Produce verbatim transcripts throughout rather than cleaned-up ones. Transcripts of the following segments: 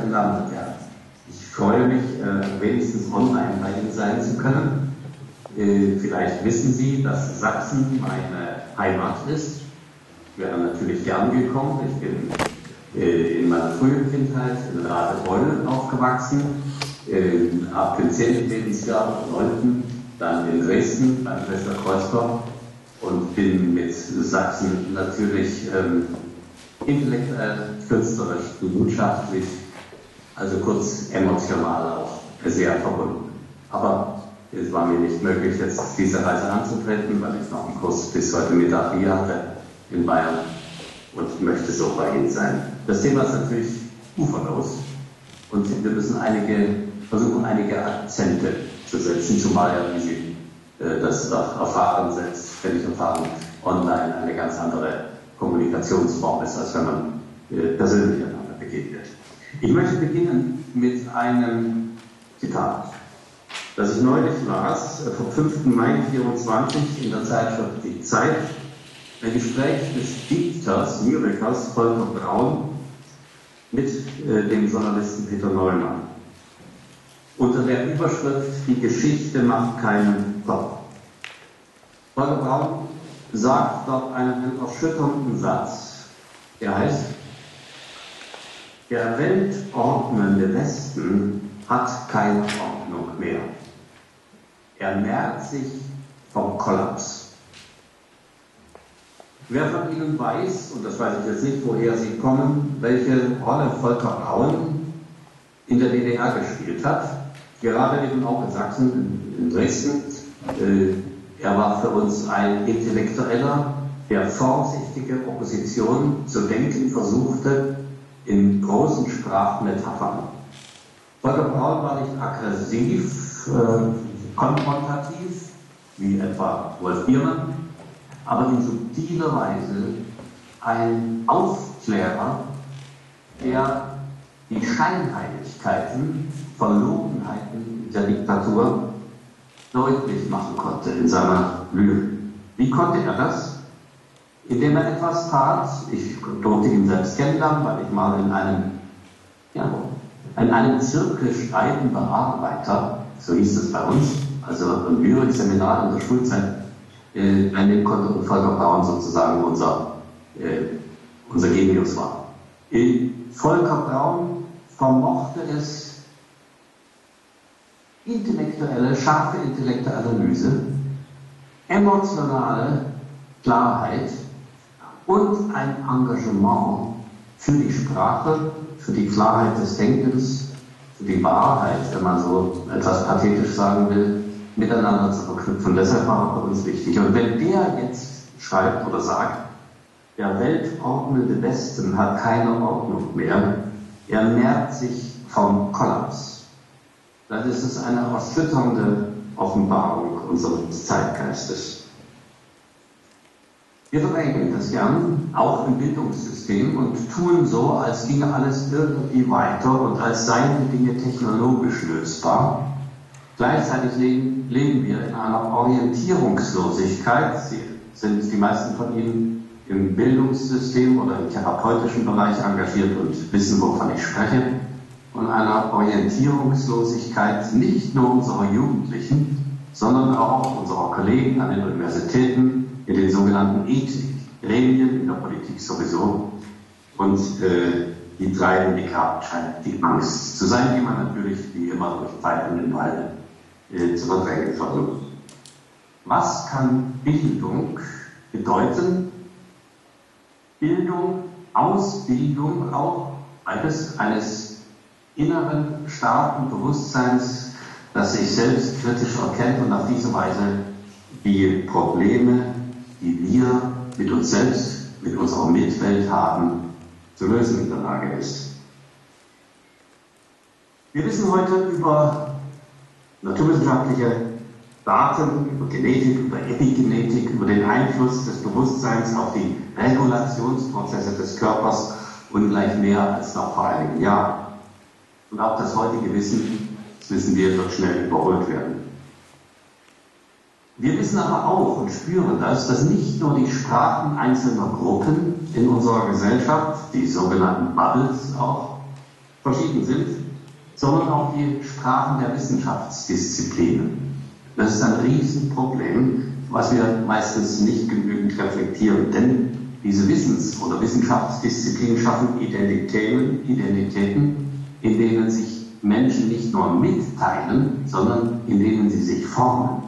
verehrten Damen und Herren, ich freue mich, äh, wenigstens online bei Ihnen sein zu können. Äh, vielleicht wissen Sie, dass Sachsen meine Heimat ist. Ich wäre natürlich gern gekommen. Ich bin äh, in meiner frühen Kindheit in Radebeul aufgewachsen, äh, ab dem zehnten Lebensjahr, neunten dann in Dresden beim Schwester Kreuzberg und bin mit Sachsen natürlich ähm, intellektuell, künstlerisch, gemeinschaftlich, also kurz emotional auch sehr verbunden. Aber es war mir nicht möglich, jetzt diese Reise anzutreten, weil ich noch einen Kurs bis heute Mittag hier hatte in Bayern und möchte so bei Ihnen sein. Das Thema ist natürlich uferlos und wir müssen einige, versuchen, einige Akzente zu setzen, zumal ja, wie Sie äh, das auch erfahren, selbstständig erfahren, online eine ganz andere Kommunikationsform ist, als wenn man äh, persönlich einander begegnet. Ich möchte beginnen mit einem Zitat, das ich neulich las, äh, vom fünften Mai vierundzwanzig in der Zeitschrift Die Zeit, ein Gespräch des Dichters, Lyrikers Volker Braun mit äh, dem Journalisten Peter Neumann. Unter der Überschrift Die Geschichte macht keinen Kopf. Volker Braun sagt dort einen erschütternden Satz, der heißt: Der weltordnende Westen hat keine Ordnung mehr. Er nährt sich vom Kollaps. Wer von Ihnen weiß, und das weiß ich jetzt nicht, woher Sie kommen, welche Rolle Volker Braun in der D D R gespielt hat, gerade eben auch in Sachsen, in, in Dresden. Äh, er war für uns ein Intellektueller, der vorsichtige Opposition zu denken versuchte in großen Sprachmetaphern. Volker Braun war nicht aggressiv, äh, konfrontativ, wie etwa Wolf Biermann, aber in subtiler Weise ein Aufklärer, der die Scheinheiligkeiten, Verlogenheiten der Diktatur deutlich machen konnte in seiner Lyrik. Wie konnte er das? Indem er etwas tat, ich durfte ihn selbst kennenlernen, weil ich mal in einem, ja, in einem Zirkel Schreibenbearbeiter, so hieß es bei uns, also ein Lyrikseminar in der Schulzeit, äh, an dem konnte Volker Braun sozusagen unser, äh, unser Genius war. Äh, Volker Braun vermochte es, intellektuelle, scharfe intellektuelle Analyse, emotionale Klarheit und ein Engagement für die Sprache, für die Klarheit des Denkens, für die Wahrheit, wenn man so etwas pathetisch sagen will, miteinander zu verknüpfen. Deshalb war er für uns wichtig. Und wenn der jetzt schreibt oder sagt, der weltordnende Westen hat keine Ordnung mehr, er nährt sich vom Kollaps, dann ist es eine erschütternde Offenbarung unseres Zeitgeistes. Wir verdrängen das gern, auch im Bildungssystem, und tun so, als ginge alles irgendwie weiter und als seien die Dinge technologisch lösbar. Gleichzeitig leben, leben wir in einer Orientierungslosigkeit. Sie sind die meisten von Ihnen im Bildungssystem oder im therapeutischen Bereich engagiert und wissen, wovon ich spreche. Und einer Orientierungslosigkeit nicht nur unserer Jugendlichen, sondern auch unserer Kollegen an den Universitäten, in den sogenannten Ethikgremien, in der Politik sowieso. Und äh, die treiben die Kraft scheint die Angst zu sein, die man natürlich wie immer durch Pfeifen in den Wald äh, zu verdrängen versucht. Was kann Bildung bedeuten? Bildung, Ausbildung auch eines, eines inneren, starken Bewusstseins, das sich selbst kritisch erkennt und auf diese Weise die Probleme, die wir mit uns selbst, mit unserer Mitwelt haben, zu lösen in der Lage ist. Wir wissen heute über naturwissenschaftliche Daten, über Genetik, über Epigenetik, über den Einfluss des Bewusstseins auf die Regulationsprozesse des Körpers ungleich mehr als noch vor einigen Jahren. Und auch das heutige Wissen, das wissen wir, wird schnell überholt werden. Wir wissen aber auch und spüren das, dass nicht nur die Sprachen einzelner Gruppen in unserer Gesellschaft, die sogenannten Bubbles auch, verschieden sind, sondern auch die Sprachen der Wissenschaftsdisziplinen. Das ist ein Riesenproblem, was wir meistens nicht genügend reflektieren, denn diese Wissens- oder Wissenschaftsdisziplinen schaffen Identitäten, Identitäten, in denen sich Menschen nicht nur mitteilen, sondern in denen sie sich formen.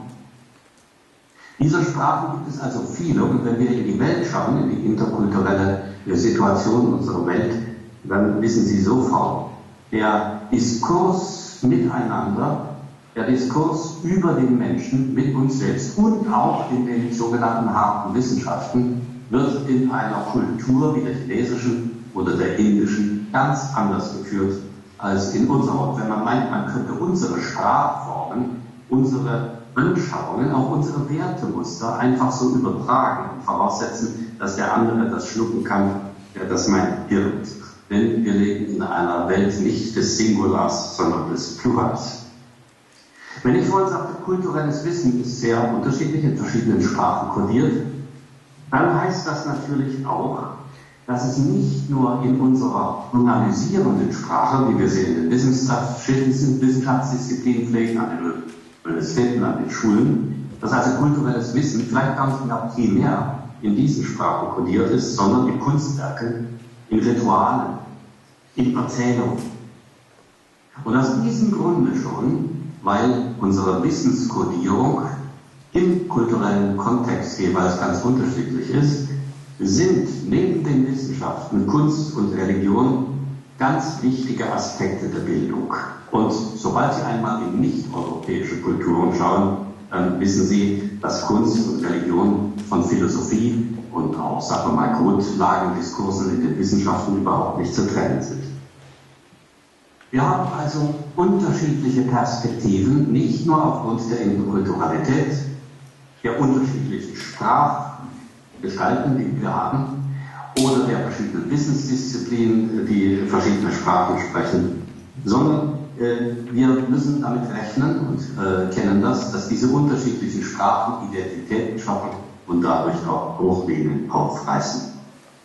Diese Sprachen gibt es also viele, und wenn wir in die Welt schauen, in die interkulturelle Situation unserer Welt, dann wissen Sie sofort, der Diskurs miteinander, der Diskurs über den Menschen mit uns selbst und auch in den sogenannten harten Wissenschaften wird in einer Kultur wie der chinesischen oder der indischen ganz anders geführt als in unserer. Und wenn man meint, man könnte unsere Sprachformen, unsere Anschauungen, auch unsere Wertemuster einfach so übertragen und voraussetzen, dass der andere das schlucken kann, der das meint, irrt. Denn wir leben in einer Welt nicht des Singulars, sondern des Plurals. Wenn ich vorhin sagte, kulturelles Wissen ist sehr unterschiedlich, in verschiedenen Sprachen kodiert, dann heißt das natürlich auch, dass es nicht nur in unserer analysierenden Sprache, wie wir sie in den Wissenschaftsdisziplinen pflegen, an den Universitäten, an den Schulen, dass also kulturelles Wissen vielleicht gar nicht mehr primär in diesen Sprachen kodiert ist, sondern in Kunstwerken, in Ritualen, in Erzählungen. Und aus diesem Grunde schon, weil unsere Wissenskodierung im kulturellen Kontext jeweils ganz unterschiedlich ist, sind neben den Wissenschaften Kunst und Religion ganz wichtige Aspekte der Bildung. Und sobald Sie einmal in nicht-europäische Kulturen schauen, dann wissen Sie, dass Kunst und Religion von Philosophie und auch, sagen wir mal, Grundlagendiskursen in den Wissenschaften überhaupt nicht zu trennen sind. Wir haben also unterschiedliche Perspektiven, nicht nur aufgrund der Interkulturalität, der unterschiedlichen Sprachgestalten, die wir haben, oder der verschiedenen Wissensdisziplinen, die verschiedene Sprachen sprechen, sondern äh, wir müssen damit rechnen und äh, kennen das, dass diese unterschiedlichen Sprachen Identitäten schaffen und dadurch auch Bruchlinien aufreißen.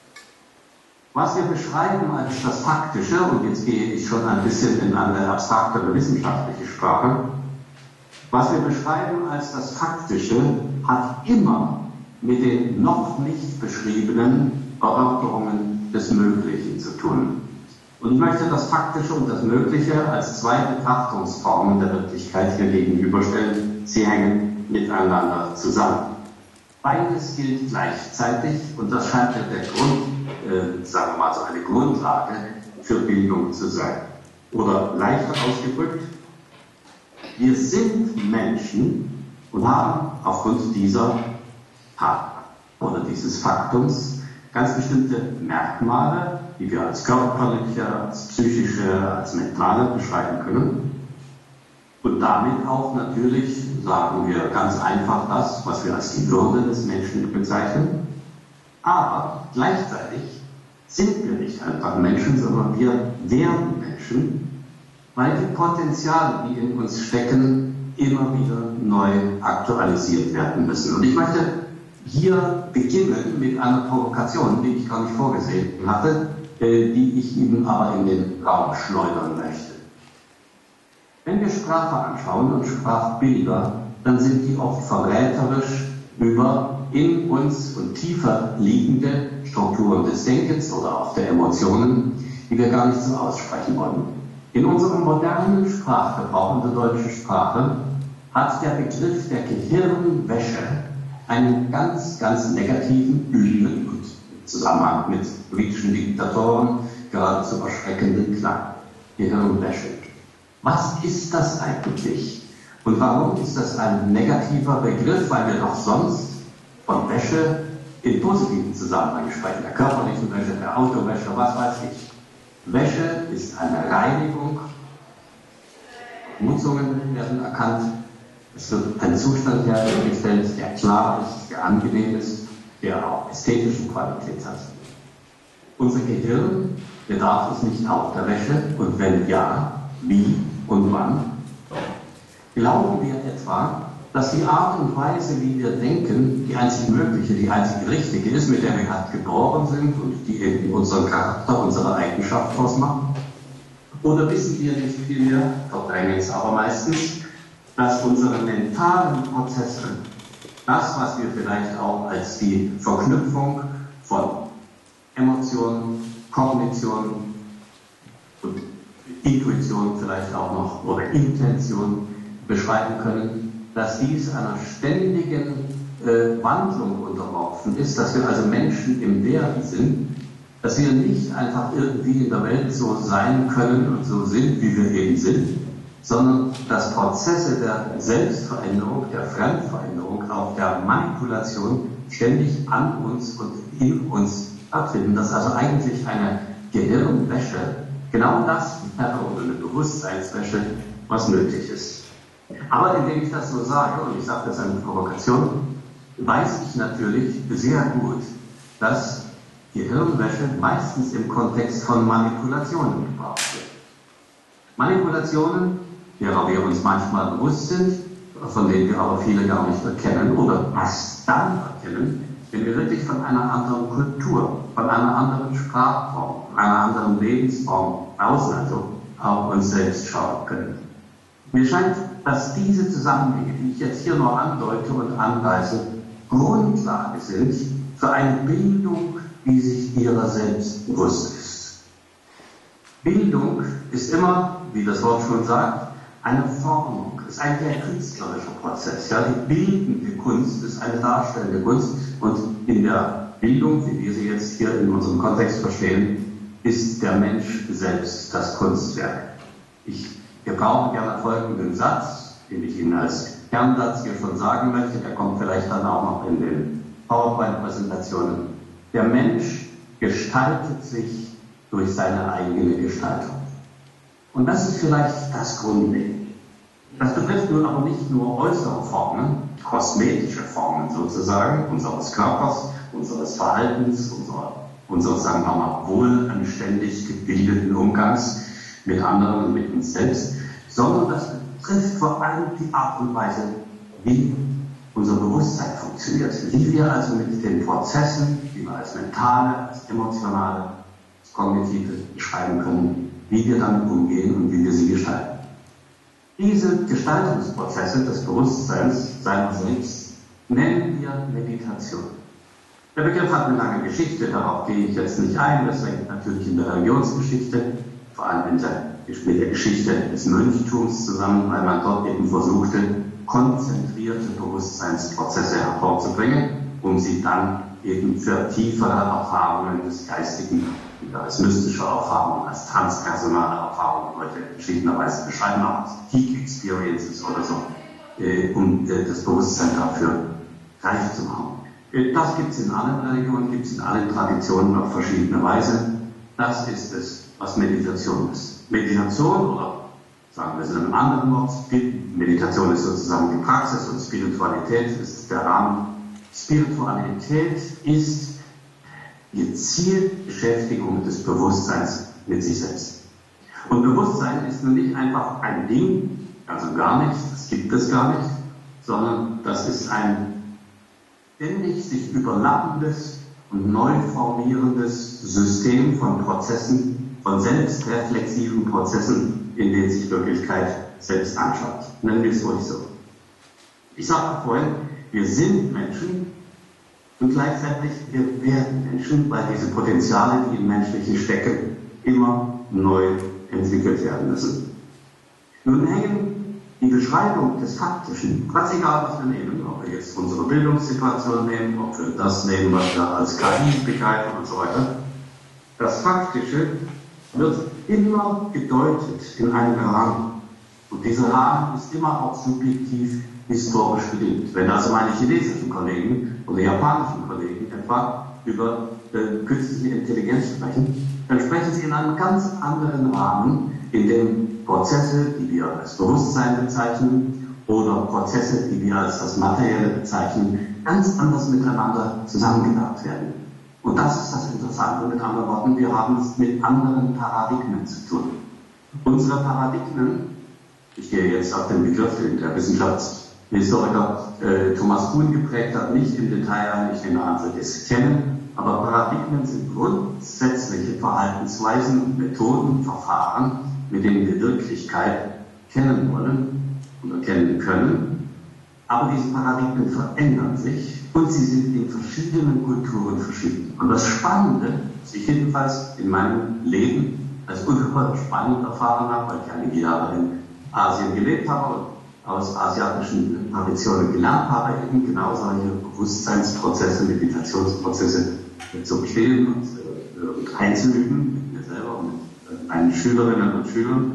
Was wir beschreiben als das Faktische, und jetzt gehe ich schon ein bisschen in eine abstraktere wissenschaftliche Sprache, was wir beschreiben als das Faktische hat immer mit den noch nicht beschriebenen Erörterungen des Möglichen zu tun. Und ich möchte das Faktische und das Mögliche als zwei Betrachtungsformen der Wirklichkeit hier gegenüberstellen. Sie hängen miteinander zusammen. Beides gilt gleichzeitig, und das scheint ja der Grund, äh, sagen wir mal so eine Grundlage für Bildung zu sein. Oder leichter ausgedrückt, wir sind Menschen und haben aufgrund dieser Tatsache oder dieses Faktums ganz bestimmte Merkmale, die wir als körperliche, als psychische, als mentale beschreiben können. Und damit auch natürlich, sagen wir ganz einfach, das, was wir als die Würde des Menschen bezeichnen. Aber gleichzeitig sind wir nicht einfach Menschen, sondern wir werden Menschen, weil die Potenziale, die in uns stecken, immer wieder neu aktualisiert werden müssen. Und ich möchte hier beginnen mit einer Provokation, die ich gar nicht vorgesehen hatte, die ich Ihnen aber in den Raum schleudern möchte. Wenn wir Sprache anschauen und Sprachbilder, dann sind die oft verräterisch über in uns und tiefer liegende Strukturen des Denkens oder auch der Emotionen, die wir gar nicht so aussprechen wollen. In unserem modernen Sprachgebrauch, in der deutschen Sprache, hat der Begriff der Gehirnwäsche einen ganz, ganz negativen, üblen und im Zusammenhang mit politischen Diktatoren geradezu erschreckenden Klang. Gehirnwäsche. Was ist das eigentlich? Und warum ist das ein negativer Begriff? Weil wir doch sonst von Wäsche in positiven Zusammenhang sprechen. Der körperlichen Wäsche, der Autowäsche, was weiß ich. Wäsche ist eine Reinigung. Schmutzungen werden erkannt. Es wird ein Zustand hergestellt, der klar ist, der angenehm ist, der auch ästhetische Qualität hat. Unser Gehirn bedarf es nicht auch der Wäsche, und wenn ja, wie und wann? Glauben wir etwa, dass die Art und Weise, wie wir denken, die einzig mögliche, die einzig richtige ist, mit der wir halt geboren sind und die eben unseren Charakter, unsere Eigenschaft ausmachen? Oder wissen wir nicht vielmehr, verdrängen es aber meistens, dass unsere mentalen Prozesse, das, was wir vielleicht auch als die Verknüpfung von Emotionen, Kognition und Intuition vielleicht auch noch oder Intention beschreiben können, dass dies einer ständigen äh, Wandlung unterworfen ist, dass wir also Menschen im Werden sind, dass wir nicht einfach irgendwie in der Welt so sein können und so sind, wie wir eben sind, sondern dass Prozesse der Selbstveränderung, der Fremdveränderung, auch der Manipulation ständig an uns und in uns stattfinden, dass also eigentlich eine Gehirnwäsche genau das wäre oder eine Bewusstseinswäsche, was nötig ist. Aber indem ich das so sage, und ich sage das als Provokation, weiß ich natürlich sehr gut, dass Gehirnwäsche meistens im Kontext von Manipulationen gebraucht wird. Manipulationen, derer wir uns manchmal bewusst sind, von denen wir aber viele gar nicht erkennen oder erst dann erkennen, wenn wir wirklich von einer anderen Kultur, von einer anderen Sprachform, von einer anderen Lebensform außen, also auf uns selbst schauen können. Mir scheint, dass diese Zusammenhänge, die ich jetzt hier nur andeute und anweise, Grundlage sind für eine Bildung, die sich ihrer selbst bewusst ist. Bildung ist immer, wie das Wort schon sagt, eine Formung, ist ein sehr künstlerischer Prozess. Ja, die bildende Kunst ist eine darstellende Kunst und in der Bildung, wie wir sie jetzt hier in unserem Kontext verstehen, ist der Mensch selbst das Kunstwerk. Ich gebrauche gerne folgenden Satz, den ich Ihnen als Kernsatz hier schon sagen möchte, der kommt vielleicht dann auch noch in den PowerPoint-Präsentationen. Der Mensch gestaltet sich durch seine eigene Gestaltung. Und das ist vielleicht das Grundlegende. Das betrifft nun aber nicht nur äußere Formen, kosmetische Formen sozusagen, unseres Körpers, unseres Verhaltens, unserer, unseres, sagen wir mal, wohlanständig gebildeten Umgangs mit anderen und mit uns selbst, sondern das betrifft vor allem die Art und Weise, wie unser Bewusstsein funktioniert. Wie wir also mit den Prozessen, die wir als mentale, als emotionale, als kognitive beschreiben können, wie wir damit umgehen und wie wir sie gestalten. Diese Gestaltungsprozesse des Bewusstseins seiner selbst nennen wir Meditation. Der Begriff hat eine lange Geschichte, darauf gehe ich jetzt nicht ein, das hängt natürlich in der Religionsgeschichte, vor allem in der, mit der Geschichte des Mönchtums zusammen, weil man dort eben versuchte, konzentrierte Bewusstseinsprozesse hervorzubringen, um sie dann eben für tiefere Erfahrungen des Geistigen, als mystische Erfahrungen, als transpersonale Erfahrungen heute verschiedenerweise beschreiben, auch als Peak Experiences oder so, äh, um äh, das Bewusstsein dafür reif zu machen. Äh, das gibt es in allen Religionen, gibt es in allen Traditionen auf verschiedene Weise. Das ist es, was Meditation ist. Meditation, oder sagen wir es in einem anderen Wort, Meditation ist sozusagen die Praxis und Spiritualität ist der Rahmen. Spiritualität ist gezielte Beschäftigung des Bewusstseins mit sich selbst. Und Bewusstsein ist nun nicht einfach ein Ding, also gar nichts, das gibt es gar nicht, sondern das ist ein ständig sich überlappendes und neu formierendes System von Prozessen, von selbstreflexiven Prozessen, in denen sich Wirklichkeit selbst anschaut. Nennen wir es ruhig so. Ich sagte vorhin, wir sind Menschen und gleichzeitig wir werden Menschen, weil diese Potenziale, die im Menschlichen stecken, immer neu entwickelt werden müssen. Nun hängen die Beschreibung des Faktischen, ganz egal was wir nehmen, ob wir jetzt unsere Bildungssituation nehmen, ob wir das nehmen, was wir als K I begreifen und so weiter, das Faktische wird immer gedeutet in einem Rahmen. Und dieser Rahmen ist immer auch subjektiv historisch bedingt. Wenn also meine chinesischen Kollegen oder japanischen Kollegen etwa über äh, künstliche Intelligenz sprechen, dann sprechen sie in einem ganz anderen Rahmen, in dem Prozesse, die wir als Bewusstsein bezeichnen, oder Prozesse, die wir als das Materielle bezeichnen, ganz anders miteinander zusammengedacht werden. Und das ist das Interessante. Mit anderen Worten, wir haben es mit anderen Paradigmen zu tun. Unsere Paradigmen, ich gehe jetzt auf den Begriff, den der Wissenschaftshistoriker äh, Thomas Kuhn geprägt hat, nicht im Detail ein, ich nehme an, Sie es kennen, aber Paradigmen sind grundsätzliche Verhaltensweisen, Methoden, Verfahren, mit denen wir Wirklichkeit kennen wollen oder kennen können. Aber diese Paradigmen verändern sich und sie sind in verschiedenen Kulturen verschieden. Und das Spannende, was ich jedenfalls in meinem Leben als ungeheuer spannend erfahren habe, weil ich einige Jahre in Asien gelebt habe und aus asiatischen Traditionen gelernt habe, eben genau solche Bewusstseinsprozesse, Meditationsprozesse zu verstehen und, äh, und einzuüben, mit mir selber und mit äh, meinen Schülerinnen und Schülern.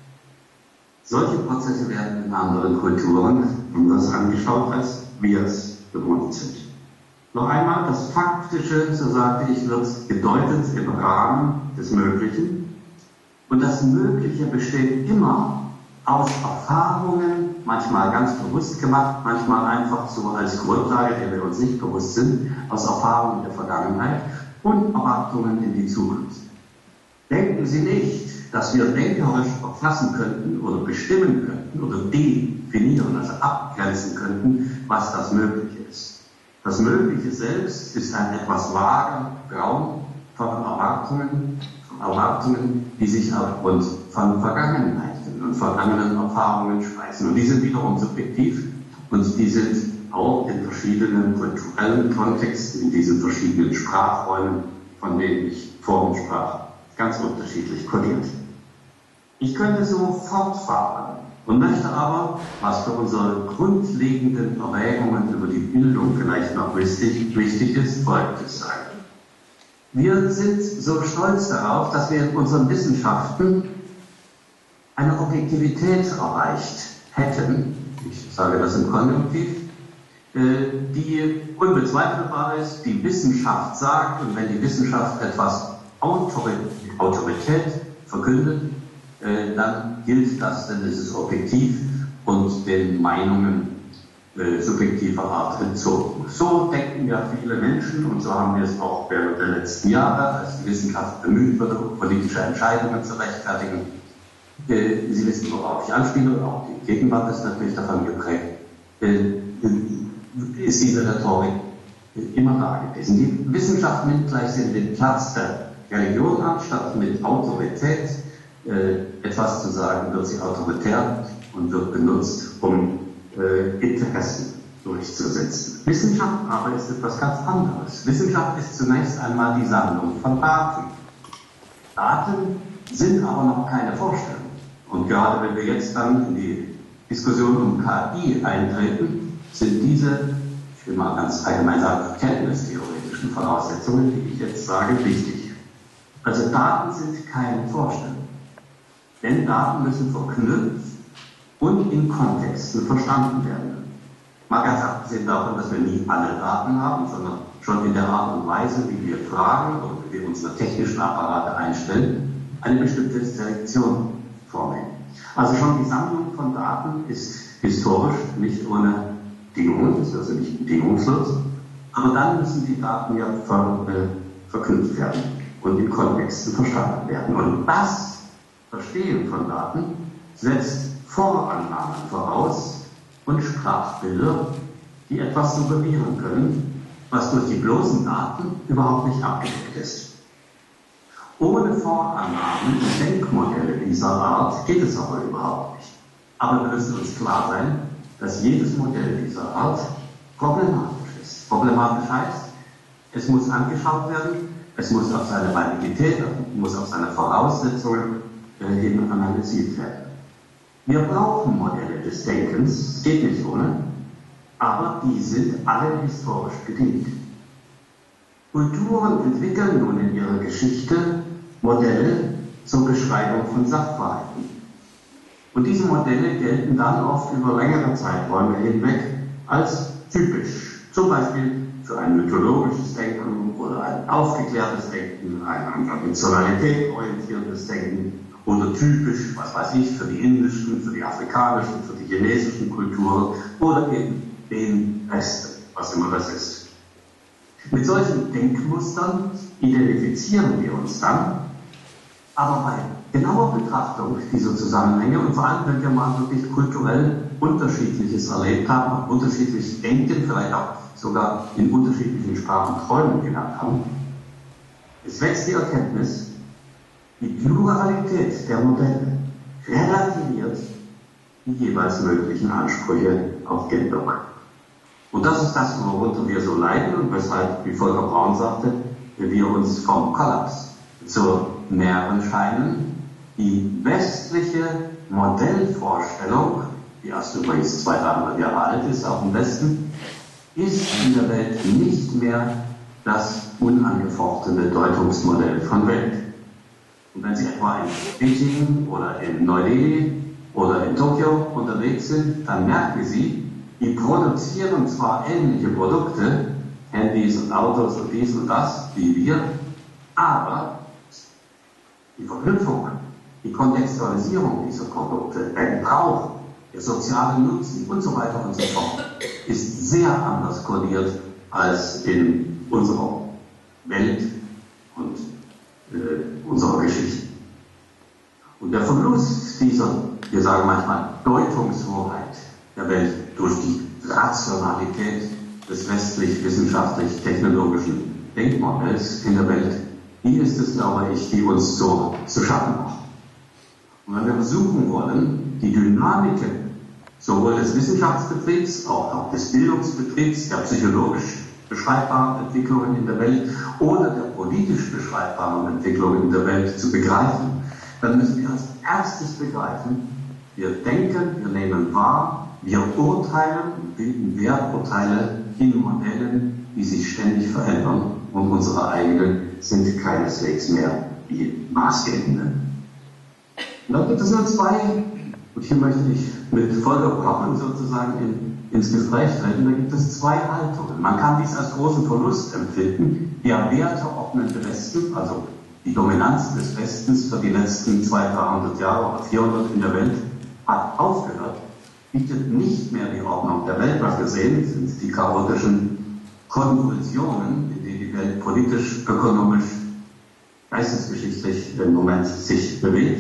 Solche Prozesse werden in anderen Kulturen anders angeschaut, als wir es gewohnt sind. Noch einmal, das Faktische, so sagte ich, wird gedeutet im Rahmen des Möglichen. Und das Mögliche besteht immer aus Erfahrungen, manchmal ganz bewusst gemacht, manchmal einfach so als Grundlage, der wir uns nicht bewusst sind, aus Erfahrungen der Vergangenheit und Erwartungen in die Zukunft. Denken Sie nicht, dass wir denkerisch erfassen könnten oder bestimmen könnten oder definieren, also abgrenzen könnten, was das Mögliche ist. Das Mögliche selbst ist ein etwas vager Raum von Erwartungen, von Erwartungen, die sich aufgrund von Vergangenheiten und vergangenen Erfahrungen speisen. Und die sind wiederum subjektiv und die sind auch in verschiedenen kulturellen Kontexten, in diesen verschiedenen Sprachräumen, von denen ich vorhin sprach, ganz unterschiedlich kodiert. Ich könnte so fortfahren und möchte aber, was für unsere grundlegenden Erwägungen über die Bildung vielleicht noch wichtig, wichtig ist, Folgendes sagen. Wir sind so stolz darauf, dass wir in unseren Wissenschaften eine Objektivität erreicht hätten, ich sage das im Konjunktiv, die unbezweifelbar ist, die Wissenschaft sagt, und wenn die Wissenschaft etwas Autorität verkündet, dann gilt das, denn es ist objektiv und den Meinungen subjektiver Art entzogen. So denken ja viele Menschen und so haben wir es auch während der letzten Jahre, als die Wissenschaft bemüht wurde, politische Entscheidungen zu rechtfertigen. Sie wissen, worauf ich anspiele, auch die Gegenwart ist natürlich davon geprägt, ist diese Rhetorik immer da gewesen. Die Wissenschaft nimmt gleich den Platz der Religion an, statt mit Autorität äh, etwas zu sagen, wird sie autoritär und wird benutzt, um äh, Interessen durchzusetzen. Wissenschaft aber ist etwas ganz anderes. Wissenschaft ist zunächst einmal die Sammlung von Daten. Daten sind aber noch keine Vorstellung. Und gerade wenn wir jetzt dann in die Diskussion um K I eintreten, sind diese, ich will mal ganz allgemein sagen, kenntnistheoretischen Voraussetzungen, die ich jetzt sage, wichtig. Also Daten sind keine Vorstellung. Denn Daten müssen verknüpft und in Kontexten verstanden werden. Mal ganz abgesehen davon, dass wir nie alle Daten haben, sondern schon in der Art und Weise, wie wir fragen oder wie wir unsere technischen Apparate einstellen, eine bestimmte Selektion vornehmen. Also schon die Sammlung von Daten ist historisch nicht ohne Bedingungen, ist also nicht bedingungslos, aber dann müssen die Daten ja ver, äh, verknüpft werden und in Kontexten verstanden werden. Und das Verstehen von Daten setzt Vorannahmen voraus und Sprachbilder, die etwas suggerieren können, was durch die bloßen Daten überhaupt nicht abgedeckt ist. Ohne Vorannahmen und Denkmodelle dieser Art geht es aber überhaupt nicht. Aber wir müssen uns klar sein, dass jedes Modell dieser Art problematisch ist. Problematisch heißt, es muss angeschaut werden, es muss auf seine Validität, muss auf seine Voraussetzungen hin analysiert werden. Wir brauchen Modelle des Denkens, es geht nicht ohne, aber die sind alle historisch bedingt. Kulturen entwickeln nun in ihrer Geschichte Modelle zur Beschreibung von Sachverhalten. Und diese Modelle gelten dann oft über längere Zeiträume hinweg als typisch. Zum Beispiel für ein mythologisches Denken oder ein aufgeklärtes Denken, ein an Rationalität orientiertes Denken oder typisch, was weiß ich, für die indischen, für die afrikanischen, für die chinesischen Kulturen oder eben den Rest, was immer das ist. Mit solchen Denkmustern identifizieren wir uns dann, aber bei genauer Betrachtung dieser Zusammenhänge und vor allem, wenn wir mal wirklich kulturell Unterschiedliches erlebt haben, unterschiedliches Denken, vielleicht auch sogar in unterschiedlichen Sprachen träumen gelernt haben, es wächst die Erkenntnis, die Pluralität der Modelle relativiert die jeweils möglichen Ansprüche auf Bildung. Und das ist das, worunter wir so leiden und weshalb, wie Volker Braun sagte, wir uns vom Kollaps zu nähern scheinen. Die westliche Modellvorstellung, die erst übrigens zweihundert Jahre alt ist, auch im Westen, ist in der Welt nicht mehr das unangefochtene Deutungsmodell von Welt. Und wenn Sie etwa in Beijing oder in Neu-Delhi oder in Tokio unterwegs sind, dann merken Sie, die produzieren zwar ähnliche Produkte, Handys und Autos und dies und das, wie wir, aber die Verknüpfung, die Kontextualisierung dieser Produkte, der Gebrauch, der soziale Nutzen und so weiter und so fort, ist sehr anders kodiert als in unserer Welt und äh, unserer Geschichte. Und der Verlust dieser, wir sagen manchmal, Deutungshoheit der Welt durch die Rationalität des westlich-wissenschaftlich-technologischen Denkmodells in der Welt, die ist es, glaube ich, die uns so zu schaffen macht. Und wenn wir versuchen wollen, die Dynamiken sowohl des Wissenschaftsbetriebs, auch des Bildungsbetriebs, der psychologisch beschreibbaren Entwicklungen in der Welt oder der politisch beschreibbaren Entwicklungen in der Welt zu begreifen, dann müssen wir als erstes begreifen, wir denken, wir nehmen wahr, wir urteilen und bilden Werturteile in Modellen, die sich ständig verändern, und unsere eigenen sind keineswegs mehr die maßgebenden. Und dann gibt es nur zwei, und hier möchte ich mit Volker Braun sozusagen in, ins Gespräch treten, da gibt es zwei Haltungen. Man kann dies als großen Verlust empfinden. Der werteordnende Westen, also die Dominanz des Westens für die letzten zweihundert, dreihundert Jahre oder vierhundert in der Welt, hat aufgehört, bietet nicht mehr die Ordnung der Welt, was wir sehen, sind die chaotischen Konvulsionen, in denen die Welt politisch, ökonomisch, geistesgeschichtlich im Moment sich bewegt.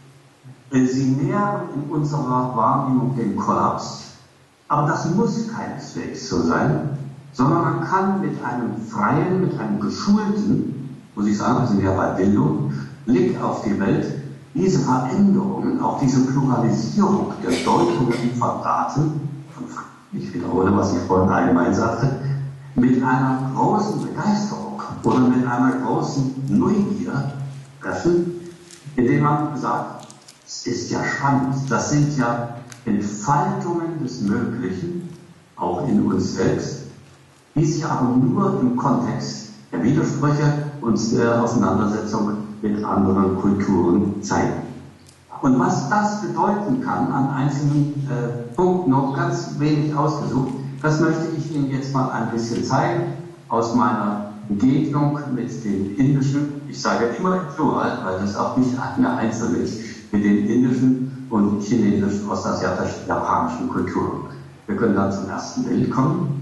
Sie nähern in unserer Wahrnehmung den Kollaps, aber das muss keineswegs so sein, sondern man kann mit einem freien, mit einem geschulten, muss ich sagen, wir sind ja bei Bildung, Blick auf die Welt, diese Veränderungen, auch diese Pluralisierung der Deutungen von Daten, ich wiederhole, was ich vorhin allgemein sagte, mit einer großen Begeisterung oder mit einer großen Neugier treffen, indem man sagt, es ist ja spannend, das sind ja Entfaltungen des Möglichen, auch in uns selbst, die sich aber nur im Kontext der Widersprüche und der Auseinandersetzung mit anderen Kulturen zeigen. Und was das bedeuten kann, an einzelnen äh, Punkten noch ganz wenig ausgesucht, das möchte ich Ihnen jetzt mal ein bisschen zeigen, aus meiner Begegnung mit den indischen, ich sage immer im Plural, weil das auch nicht eine einzelne ist, mit den indischen und chinesischen, ostasiatischen, japanischen Kulturen. Wir können dann zum ersten Bild kommen.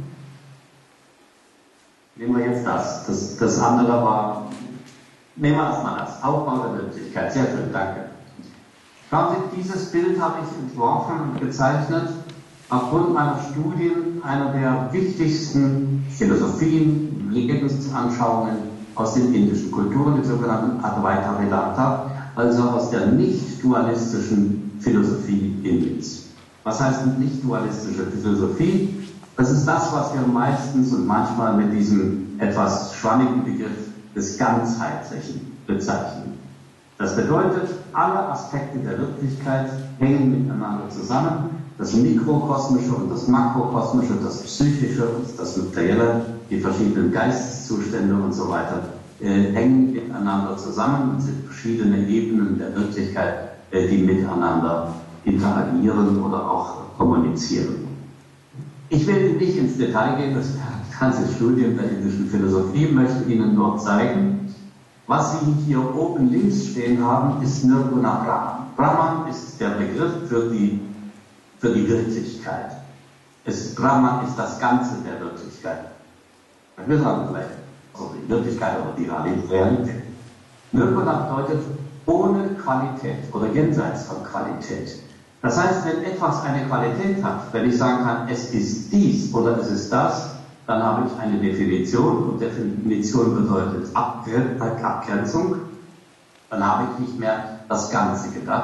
Nehmen wir jetzt das. Das, das andere war, nehmen wir erstmal das, Aufbau der Wirklichkeit. Sehr schön, danke. Schauen Sie, dieses Bild habe ich entworfen und gezeichnet aufgrund meiner Studien einer der wichtigsten Philosophien, Lebensanschauungen aus den indischen Kulturen, die sogenannten Advaita Vedanta, also aus der nicht-dualistischen Philosophie Indiens. Was heißt nicht-dualistische Philosophie? Das ist das, was wir meistens und manchmal mit diesem etwas schwammigen Begriff des Ganzheitlichen bezeichnen. Das bedeutet, alle Aspekte der Wirklichkeit hängen miteinander zusammen. Das Mikrokosmische und das Makrokosmische, das Psychische und das Materielle, die verschiedenen Geisteszustände und so weiter, äh, hängen miteinander zusammen und sind verschiedene Ebenen der Wirklichkeit, äh, die miteinander interagieren oder auch kommunizieren. Ich will nicht ins Detail gehen, das ganze Studium der indischen Philosophie möchte Ihnen nur zeigen. Was Sie hier oben links stehen haben, ist Nirguna Brahman. Brahman ist der Begriff für die, für die Wirklichkeit. Es, Brahman ist das Ganze der Wirklichkeit. Wir sagen vielleicht also die Wirklichkeit oder die Realität. Nirguna bedeutet ohne Qualität oder jenseits von Qualität. Das heißt, wenn etwas eine Qualität hat, wenn ich sagen kann, es ist dies oder es ist das, dann habe ich eine Definition und Definition bedeutet Abgrenzung. Dann habe ich nicht mehr das Ganze gedacht,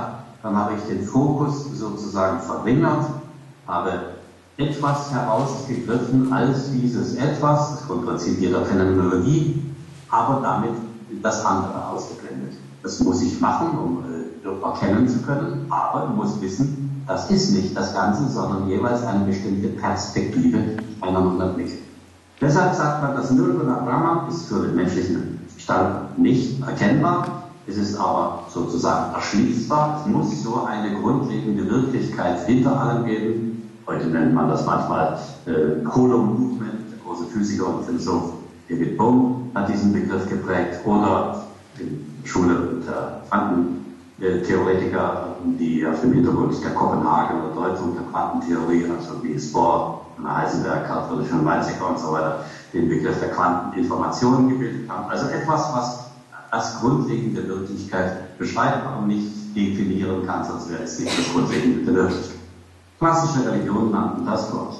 dann habe ich den Fokus sozusagen verringert, habe etwas herausgegriffen als dieses Etwas, das Grundprinzip jeder Phänomenologie, aber damit das andere ausgeblendet. Das muss ich machen, um äh, erkennen zu können, aber ich muss wissen, das ist nicht das Ganze, sondern jeweils eine bestimmte Perspektive einander Blicke. Deshalb sagt man, das Nirvana Brahman ist für den menschlichen Verstand nicht erkennbar, es ist aber sozusagen erschließbar, es muss so eine grundlegende Wirklichkeit hinter allem geben. Heute nennt man das manchmal äh, Coulomb Movement, der große Physiker und Philosoph David Bohm hat diesen Begriff geprägt, oder in der Schule der Quantentheoretiker, die auf dem Hintergrund der Kopenhagener Deutung der Quantentheorie, also Niels Bohr, Heisenberg, Karl Friedrich von Weizsäcker und so weiter, den Begriff der Quanteninformationen gebildet haben. Also etwas, was als grundlegende Wirklichkeit beschreibt, aber nicht definieren kann, sonst wäre es nicht das grundlegende Wirklichkeit. Klassische Religionen nannten das Gott.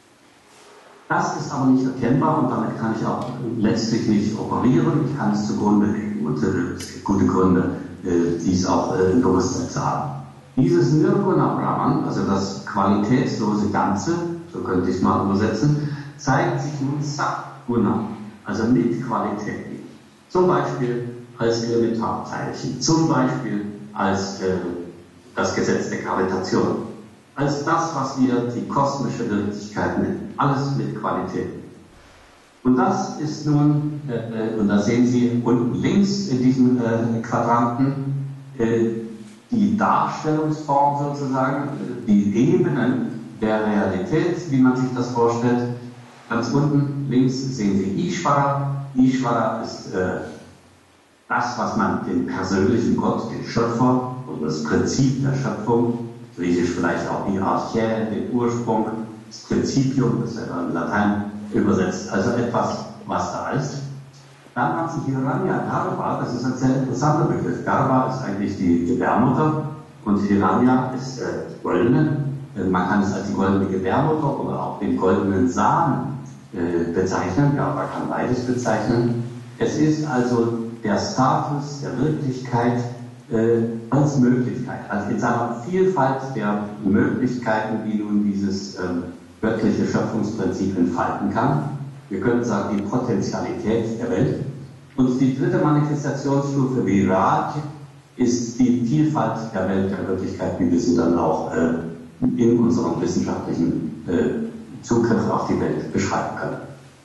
Das ist aber nicht erkennbar und damit kann ich auch letztlich nicht operieren, ich kann es zugrunde legen und äh, es gibt gute Gründe, äh, dies auch äh, im Bewusstsein zu haben. Dieses Nirguna Brahman, also das qualitätslose Ganze, so könnte ich es mal übersetzen, zeigt sich nun Satguna, also mit Qualität. Zum Beispiel als Elementarteilchen, zum Beispiel als äh, das Gesetz der Gravitation, als das, was wir die kosmische Wirklichkeit nennen, alles mit Qualität. Und das ist nun, äh, und da sehen Sie unten links in diesem äh, Quadranten, äh, die Darstellungsform sozusagen, die Ebenen der Realität, wie man sich das vorstellt. Ganz unten links sehen Sie Ishvara. Ishvara ist äh, das, was man den persönlichen Gott, den Schöpfer, oder das Prinzip der Schöpfung, griechisch vielleicht auch die Archä, den Ursprung, das Prinzipium, das er in Latein übersetzt, also etwas, was da ist. Dann hat sich Hiranya Garbha, das ist ein sehr interessanter Begriff. Garbha ist eigentlich die Gebärmutter und Hiranya ist äh, goldene. Man kann es als die goldene Gebärmutter oder auch den goldenen Samen äh, bezeichnen. Garbha kann beides bezeichnen. Es ist also der Status der Wirklichkeit äh, als Möglichkeit, also in seiner Vielfalt der Möglichkeiten, die nun dieses äh, göttliche Schöpfungsprinzip entfalten kann. Wir können sagen, die Potentialität der Welt. Und die dritte Manifestationsstufe, Viraj, ist die Vielfalt der Welt, der Wirklichkeit, wie wir sie dann auch äh, in unserem wissenschaftlichen äh, Zugriff auf die Welt beschreiben können.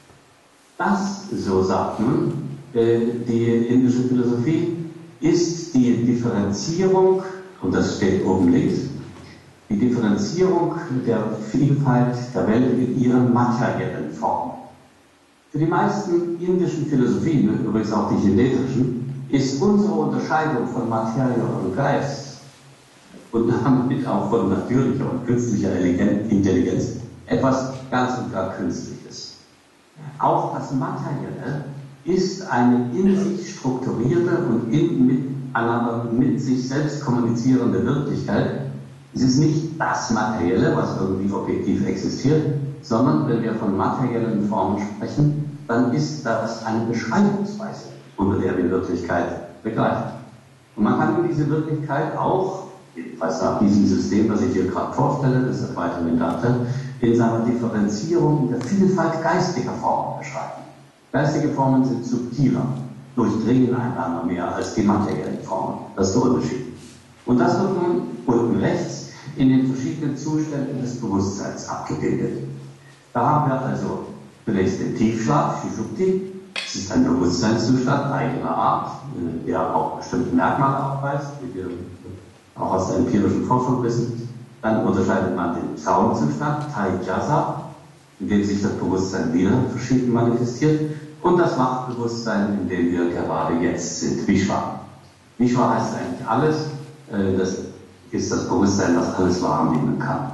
Das, so sagt nun äh, die indische Philosophie, ist die Differenzierung, und das steht oben links, die Differenzierung der Vielfalt der Welt in ihren materiellen Formen. Für die meisten indischen Philosophien, übrigens auch die chinesischen, ist unsere Unterscheidung von Materie und Geist und damit auch von natürlicher und künstlicher Intelligenz etwas ganz und gar Künstliches. Auch das Materielle ist eine in sich strukturierte und in, miteinander mit sich selbst kommunizierende Wirklichkeit. Es ist nicht das Materielle, was irgendwie objektiv existiert, sondern wenn wir von materiellen Formen sprechen, dann ist das eine Beschreibungsweise, unter der die Wirklichkeit begreift. Und man kann diese Wirklichkeit auch, jedenfalls nach diesem System, das ich hier gerade vorstelle, das ist weiter mit Dante, in seiner Differenzierung in der Vielfalt geistiger Formen beschreiben. Geistige Formen sind subtiler, durchdringen einander mehr als die materiellen Formen. Das ist der Unterschied. Und das wird nun unten rechts in den verschiedenen Zuständen des Bewusstseins abgebildet. Da haben wir also zunächst den Tiefschlaf, Sushupti. Das ist ein Bewusstseinszustand eigener Art, der auch bestimmte Merkmale aufweist, wie wir auch aus der empirischen Forschung wissen. Dann unterscheidet man den Traumzustand, Taijasa, in dem sich das Bewusstsein wieder verschieden manifestiert, und das Wachbewusstsein, in dem wir gerade jetzt sind, Vishwa. Vishwa heißt eigentlich alles, das ist das Bewusstsein, das alles wahrnehmen kann.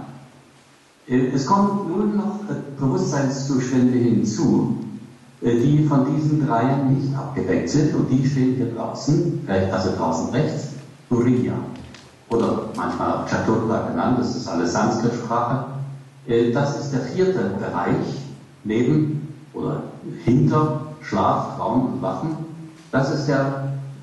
Es kommen nun noch Bewusstseinszustände hinzu, die von diesen dreien nicht abgedeckt sind, und die stehen hier draußen, also draußen rechts, Turiya, oder manchmal auch Chaturanga genannt, das ist alles Sanskrit-Sprache. Das ist der vierte Bereich, neben oder hinter Schlaf, Traum und Wachen. Das ist der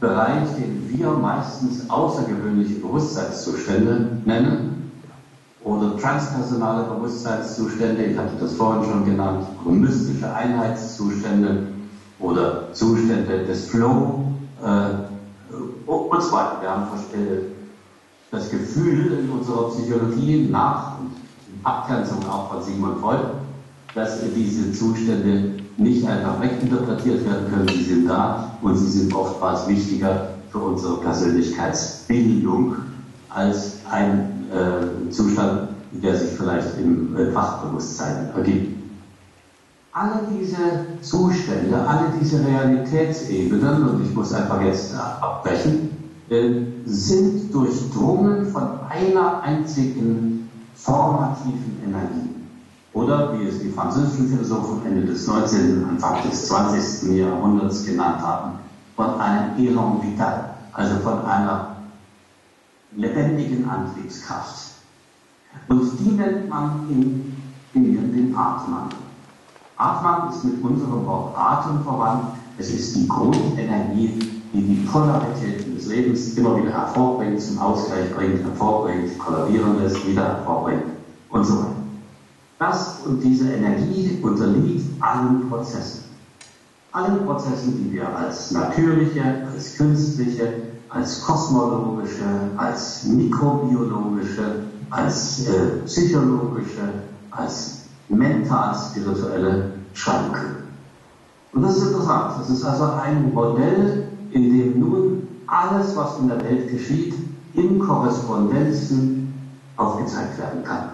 Bereich, den wir meistens außergewöhnliche Bewusstseinszustände nennen oder transpersonale Bewusstseinszustände, ich hatte das vorhin schon genannt, oder mystische Einheitszustände oder Zustände des Flow äh, und so weiter. Wir haben das Gefühl in unserer Psychologie nach Abgrenzung auch von Sigmund Freud, dass diese Zustände nicht einfach weginterpretiert werden können, sie sind da und sie sind oftmals wichtiger für unsere Persönlichkeitsbildung als ein äh, Zustand, der sich vielleicht im äh, Fachbewusstsein ergibt. Alle diese Zustände, alle diese Realitätsebenen, und ich muss einfach jetzt äh, abbrechen, äh, sind durchdrungen von einer einzigen formativen Energie. Oder, wie es die französischen Philosophen Ende des neunzehnten, Anfang des zwanzigsten Jahrhunderts genannt haben, von einem Elan vital, also von einer lebendigen Antriebskraft. Und die nennt man in Indien den Atman. Atman ist mit unserem Wort Atem verwandt. Es ist die Grundenergie, die die Polaritäten des Lebens immer wieder hervorbringt, zum Ausgleich bringt, hervorbringt, kollabieren lässt, wieder hervorbringt und so weiter. Das und diese Energie unterliegt allen Prozessen. Allen Prozessen, die wir als natürliche, als künstliche, als kosmologische, als mikrobiologische, als äh, psychologische, als mental-spirituelle Schranken. Und das ist interessant. Das ist also ein Modell, in dem nun alles, was in der Welt geschieht, in Korrespondenzen aufgezeigt werden kann.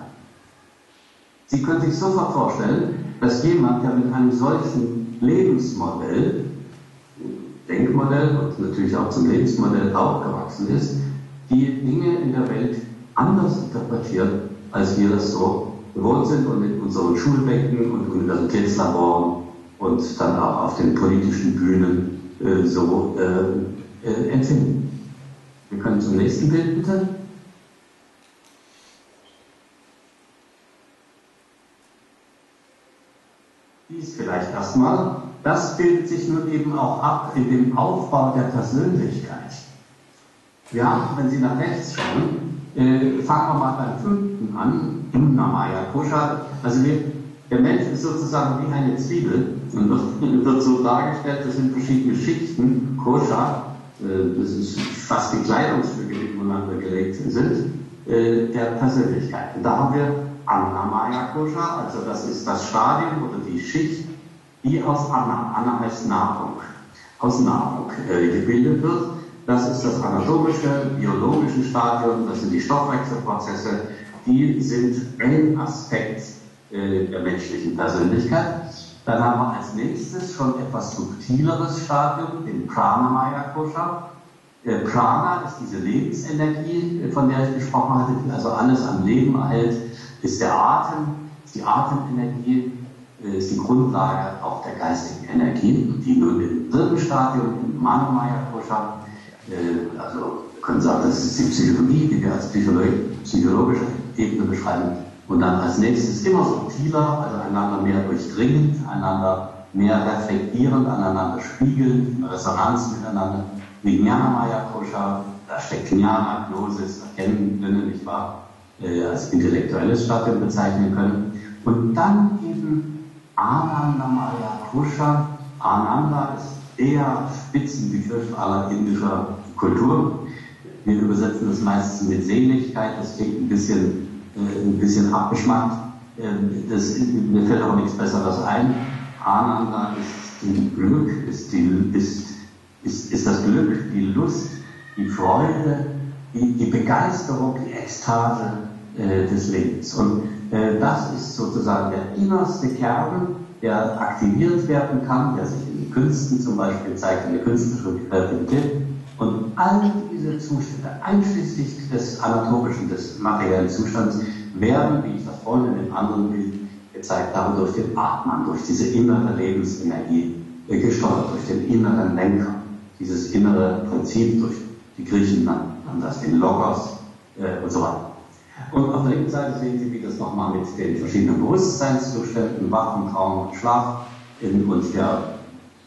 Sie können sich sofort vorstellen, dass jemand, der mit einem solchen Lebensmodell, Denkmodell und natürlich auch zum Lebensmodell aufgewachsen ist, die Dinge in der Welt anders interpretiert, als wir das so gewohnt sind und in unseren Schulbänken und Universitätslaboren und dann auch auf den politischen Bühnen äh, so äh, äh, empfinden. Wir können zum nächsten Bild bitte. Dies vielleicht erstmal. Das bildet sich nun eben auch ab in dem Aufbau der Persönlichkeit. Wir haben, wenn Sie nach rechts schauen, äh, fangen wir mal beim fünften an, Namaya Kosha. Also wir, der Mensch ist sozusagen wie eine Zwiebel und wird, wird so dargestellt, das sind verschiedene Schichten, Kosha, äh, das ist fast die Kleidungsstücke, die übereinander gelegt sind, äh, der Persönlichkeit. Und da haben wir Annamaya Kosha, also das ist das Stadium oder die Schicht, die aus Anna, Anna heißt Nahrung, aus Nahrung äh, gebildet wird. Das ist das anatomische, biologische Stadium, das sind die Stoffwechselprozesse, die sind ein Aspekt äh, der menschlichen Persönlichkeit. Dann haben wir als nächstes schon etwas subtileres Stadium, den Pranamaya Kosha. Äh, Prana ist diese Lebensenergie, von der ich gesprochen hatte, die also alles am Leben erhält, ist der Atem, ist die Atemenergie, äh, ist die Grundlage auch der geistigen Energie, die nun im dritten Stadium, im Manomaya Kosha, äh, also wir können sagen, das ist die Psychologie, die wir als psychologische Ebene beschreiben, und dann als nächstes immer subtiler, also einander mehr durchdringend, einander mehr reflektierend, aneinander spiegelnd, in Resonanz miteinander. Vijnanamaya Kosha, da steckt Jnana, Gnosis, Erkennen drin, nicht wahr, äh, als intellektuelles Stadium bezeichnen können. Und dann eben Anandamaya Kosha. Ananda ist der Spitzenbegriff aller indischer Kultur. Wir übersetzen das meistens mit Seligkeit, das klingt ein bisschen, äh, ein bisschen abgeschmackt. Äh, das, mir fällt auch nichts Besseres ein. Ananda ist die Glück, ist, die, ist, ist, ist das Glück, die Lust, die Freude, die, die Begeisterung, die Ekstase äh, des Lebens. Und äh, das ist sozusagen der innerste Kern, der aktiviert werden kann, der sich in den Künsten zum Beispiel zeigt, in der künstlerischen Kreativität. Und all diese Zustände, einschließlich des anatomischen, des materiellen Zustands, werden, wie ich das vorhin in dem anderen Bild gezeigt habe, durch den Atman, durch diese innere Lebensenergie äh, gesteuert, durch den inneren Lenker. Dieses innere Prinzip, durch die Griechen nannten das den Logos äh, und so weiter. Und auf der linken Seite sehen Sie, wie das nochmal mit den verschiedenen Bewusstseinszuständen, Wachen, Traum und Schlaf in, und der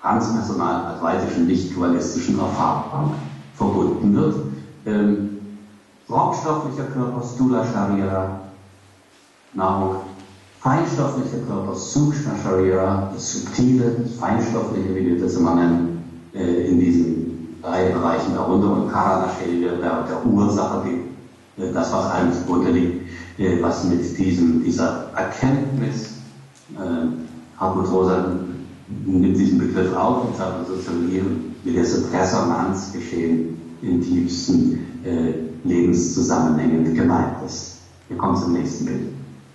transpersonalen, advaitischen, nicht-dualistischen Erfahrung verbunden wird. Ähm, Raumstofflicher Körper, Stula Sharira, Nahrung, feinstofflicher Körper, Sukshma Sharira, das subtile, das feinstoffliche, wie wir das immer nennen, äh, in diesen drei Bereichen darunter, und Karana Sharira, der, der Ursache, die, äh, das, was einem zugrunde liegt, äh, was mit diesem, dieser Erkenntnis, äh, Hartmut Rosa nimmt diesen Begriff auf und sagt, sozusagen, wie das Resonanzgeschehen in tiefsten äh, Lebenszusammenhängen gemeint ist. Wir kommen zum nächsten Bild.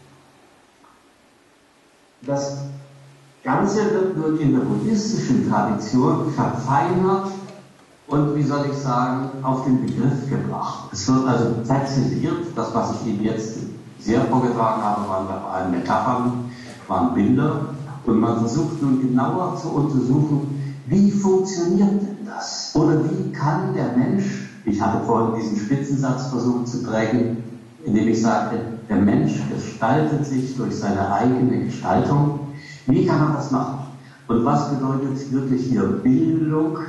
Das Ganze wird nun in der buddhistischen Tradition verfeinert und, wie soll ich sagen, auf den Begriff gebracht. Es wird also präzisiert, das, was ich Ihnen jetzt sehr vorgetragen habe, waren vor allem Metaphern, waren Bilder, und man versucht nun genauer zu untersuchen, wie funktioniert denn das? Oder wie kann der Mensch, ich hatte vorhin diesen Spitzensatz versucht zu prägen, indem ich sagte, der Mensch gestaltet sich durch seine eigene Gestaltung. Wie kann man das machen? Und was bedeutet wirklich hier Bildung,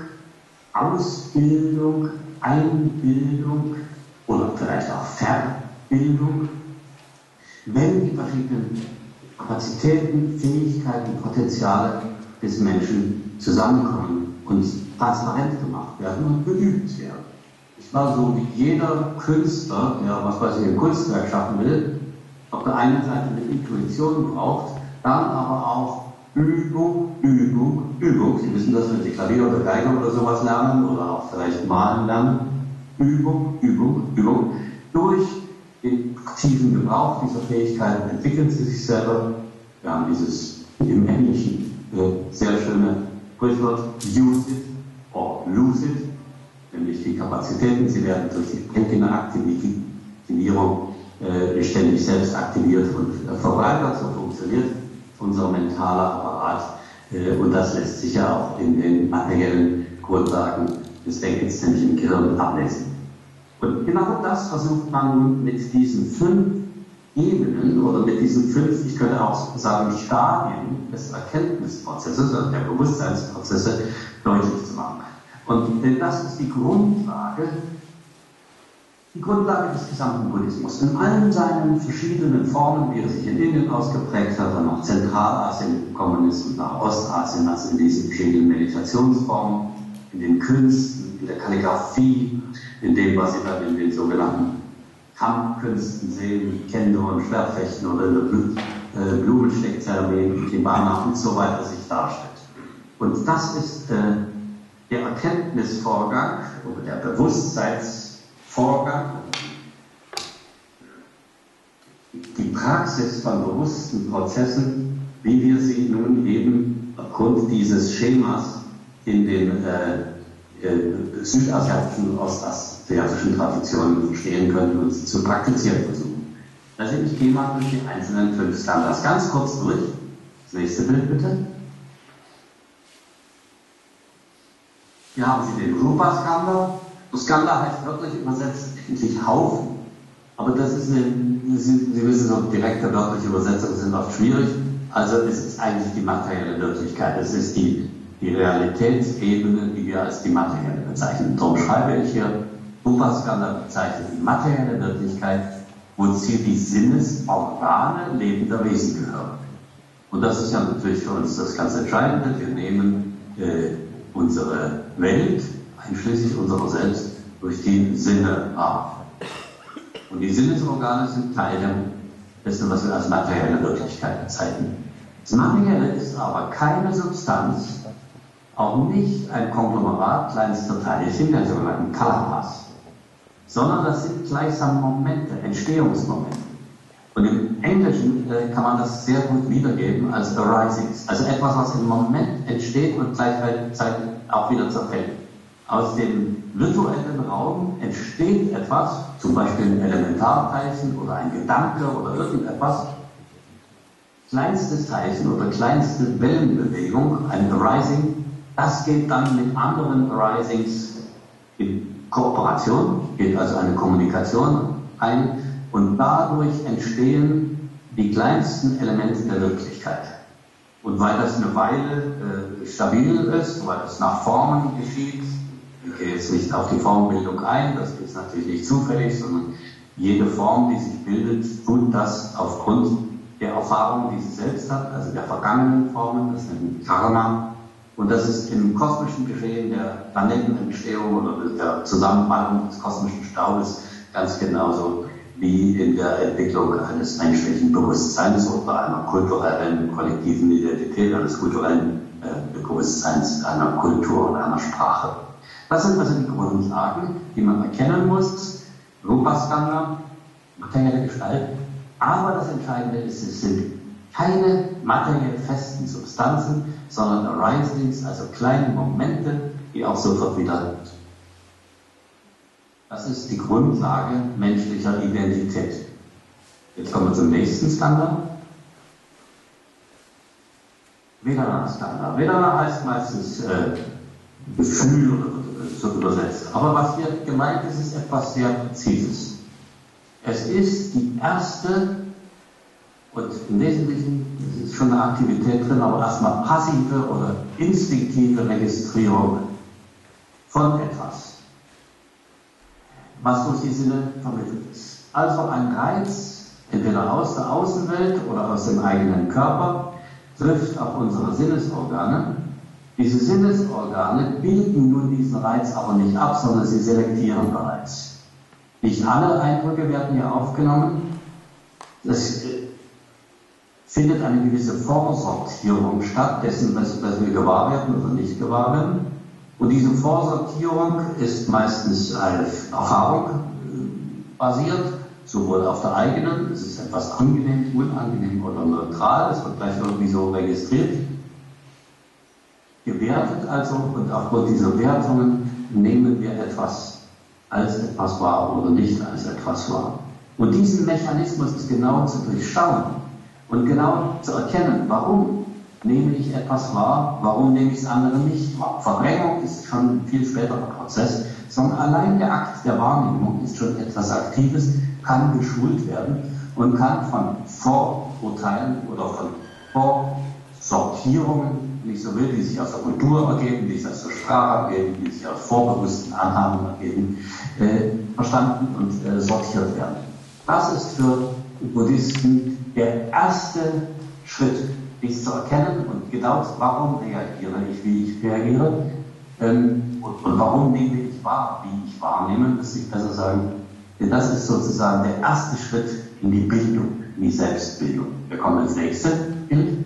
Ausbildung, Einbildung oder vielleicht auch Verbildung, wenn die verschiedenen Kapazitäten, Fähigkeiten, Potenziale des Menschen zusammenkommen und transparent gemacht werden und geübt werden. Ich war so wie jeder Künstler, der was weiß ich, ein Kunstwerk schaffen will, auf der einen Seite eine Intuition braucht, dann aber auch Übung, Übung, Übung. Sie wissen das, wenn Sie Klavier oder Geige oder sowas lernen oder auch vielleicht malen lernen. Übung, Übung, Übung. Durch den aktiven Gebrauch dieser Fähigkeiten entwickeln sie sich selber. Wir haben dieses im Englischen äh, sehr schöne Sprichwort, use it or lose it, nämlich die Kapazitäten, sie werden durch die eigene Aktivierung äh, ständig selbst aktiviert und äh, verbreitert. So funktioniert unser mentaler Apparat, äh, und das lässt sich ja auch in den materiellen Grundlagen des Denkens, nämlich im Gehirn, ablesen. Und genau das versucht man nun mit diesen fünf Ebenen oder mit diesen fünf, ich könnte auch sagen, Stadien des Erkenntnisprozesses, also der Bewusstseinsprozesse, deutlich zu machen. Und denn das ist die Grundlage, die Grundlage des gesamten Buddhismus. In allen seinen verschiedenen Formen, wie er sich in Indien ausgeprägt hat, dann nach Zentralasien gekommen ist und nach Ostasien, also in diesen verschiedenen Meditationsformen, in den Künsten, in der Kalligraphie, in dem, was Sie dann in den sogenannten Kampfkünsten sehen, Kendo und Schwertfechten oder in der Bl äh, Blumensteckzeremonie, Ikebana und so weiter sich darstellt. Und das ist äh, der Erkenntnisvorgang oder der Bewusstseinsvorgang, die Praxis von bewussten Prozessen, wie wir sie nun eben aufgrund dieses Schemas in den äh, äh, südasiatischen und ostasiatischen Traditionen verstehen können und zu praktizieren versuchen. Also ich gehe mal durch die einzelnen fünf Skandhas ganz kurz durch. Das nächste Bild bitte. Hier haben Sie den Rupa-Skandha. Skandha heißt wörtlich übersetzt eigentlich Haufen. Aber das ist eine, Sie, Sie wissen, so direkte wörtliche Übersetzungen sind oft schwierig. Also es ist eigentlich die materielle Wirklichkeit. Es ist die, die Realitätsebene, die wir als die materielle bezeichnen. Darum schreibe ich hier, Rupa-Skandha bezeichnet die materielle Wirklichkeit, wozu die Sinnesorgane lebender Wesen gehören. Und das ist ja natürlich für uns das ganz Entscheidende. Wir nehmen äh, unsere Welt, einschließlich unserer selbst, durch die Sinne wahr. Und die Sinnesorgane sind Teil dessen, was wir als materielle Wirklichkeit bezeichnen. Das Materielle ist aber keine Substanz, auch nicht ein Konglomerat kleinster Teilchen, der sogenannten Kalapas, sondern das sind gleichsam Momente, Entstehungsmomente. Und im Englischen äh, kann man das sehr gut wiedergeben als arisings, also etwas, was im Moment entsteht und gleichzeitig auch wieder zerfällt. Aus dem virtuellen Raum entsteht etwas, zum Beispiel ein Elementarteilchen oder ein Gedanke oder irgendetwas, kleinstes Teilchen oder kleinste Wellenbewegung, ein Arising, das geht dann mit anderen Arisings in Kooperation, geht also eine Kommunikation ein, und dadurch entstehen die kleinsten Elemente der Wirklichkeit. Und weil das eine Weile äh, stabil ist, weil es nach Formen geschieht, ich gehe jetzt nicht auf die Formbildung ein, das ist natürlich nicht zufällig, sondern jede Form, die sich bildet, tut das aufgrund der Erfahrung, die sie selbst hat, also der vergangenen Formen, das nennt Karma. Und das ist im kosmischen Geschehen der Planetenentstehung oder der Zusammenballung des kosmischen Staubes ganz genauso wie in der Entwicklung eines menschlichen Bewusstseins oder einer kulturellen, kollektiven Identität, eines kulturellen äh, Bewusstseins, einer Kultur oder einer Sprache. Das sind also die Grundlagen, die man erkennen muss. Rupaskanda, materielle Gestalt. Aber das Entscheidende ist, es sind keine materiell festen Substanzen, sondern Arisings, also kleine Momente, die auch sofort wieder. Das ist die Grundlage menschlicher Identität. Jetzt kommen wir zum nächsten Skanda. Vedana-Skanda. Vedana heißt meistens äh, Gefühl oder so übersetzt. Aber was hier gemeint ist, ist etwas sehr Präzises. Es ist die erste, und im Wesentlichen ist schon eine Aktivität drin, aber erstmal passive oder instinktive Registrierung von etwas, was durch die Sinne vermittelt ist. Also ein Reiz, entweder aus der Außenwelt oder aus dem eigenen Körper, trifft auf unsere Sinnesorgane. Diese Sinnesorgane bilden nun diesen Reiz aber nicht ab, sondern sie selektieren bereits. Nicht alle Eindrücke werden hier aufgenommen. Es findet eine gewisse Vorsortierung statt, dessen, was, was wir gewahr werden oder nicht gewahr werden. Und diese Vorsortierung ist meistens auf Erfahrung basiert, sowohl auf der eigenen, es ist etwas angenehm, unangenehm oder neutral, es wird gleich irgendwie so registriert, gewertet also, und aufgrund dieser Wertungen nehmen wir etwas als etwas wahr oder nicht als etwas wahr. Und diesen Mechanismus ist genau zu durchschauen und genau zu erkennen, warum nehme ich etwas wahr, warum nehme ich das andere nicht wahr. Verdrängung ist schon ein viel späterer Prozess, sondern allein der Akt der Wahrnehmung ist schon etwas Aktives, kann geschult werden und kann von Vorurteilen oder von Vorsortierungen, wenn ich so will, die sich aus der Kultur ergeben, die sich aus der Sprache ergeben, die sich aus vorbewussten Annahmen ergeben, äh, verstanden und äh, sortiert werden. Das ist für Buddhisten der erste Schritt, dies zu erkennen und genau, warum reagiere ich, wie ich reagiere, ähm, und, und warum nehme ich wahr, wie ich wahrnehme, müsste ich besser sagen. Denn das ist sozusagen der erste Schritt in die Bildung, in die Selbstbildung. Wir kommen ins nächste Bild.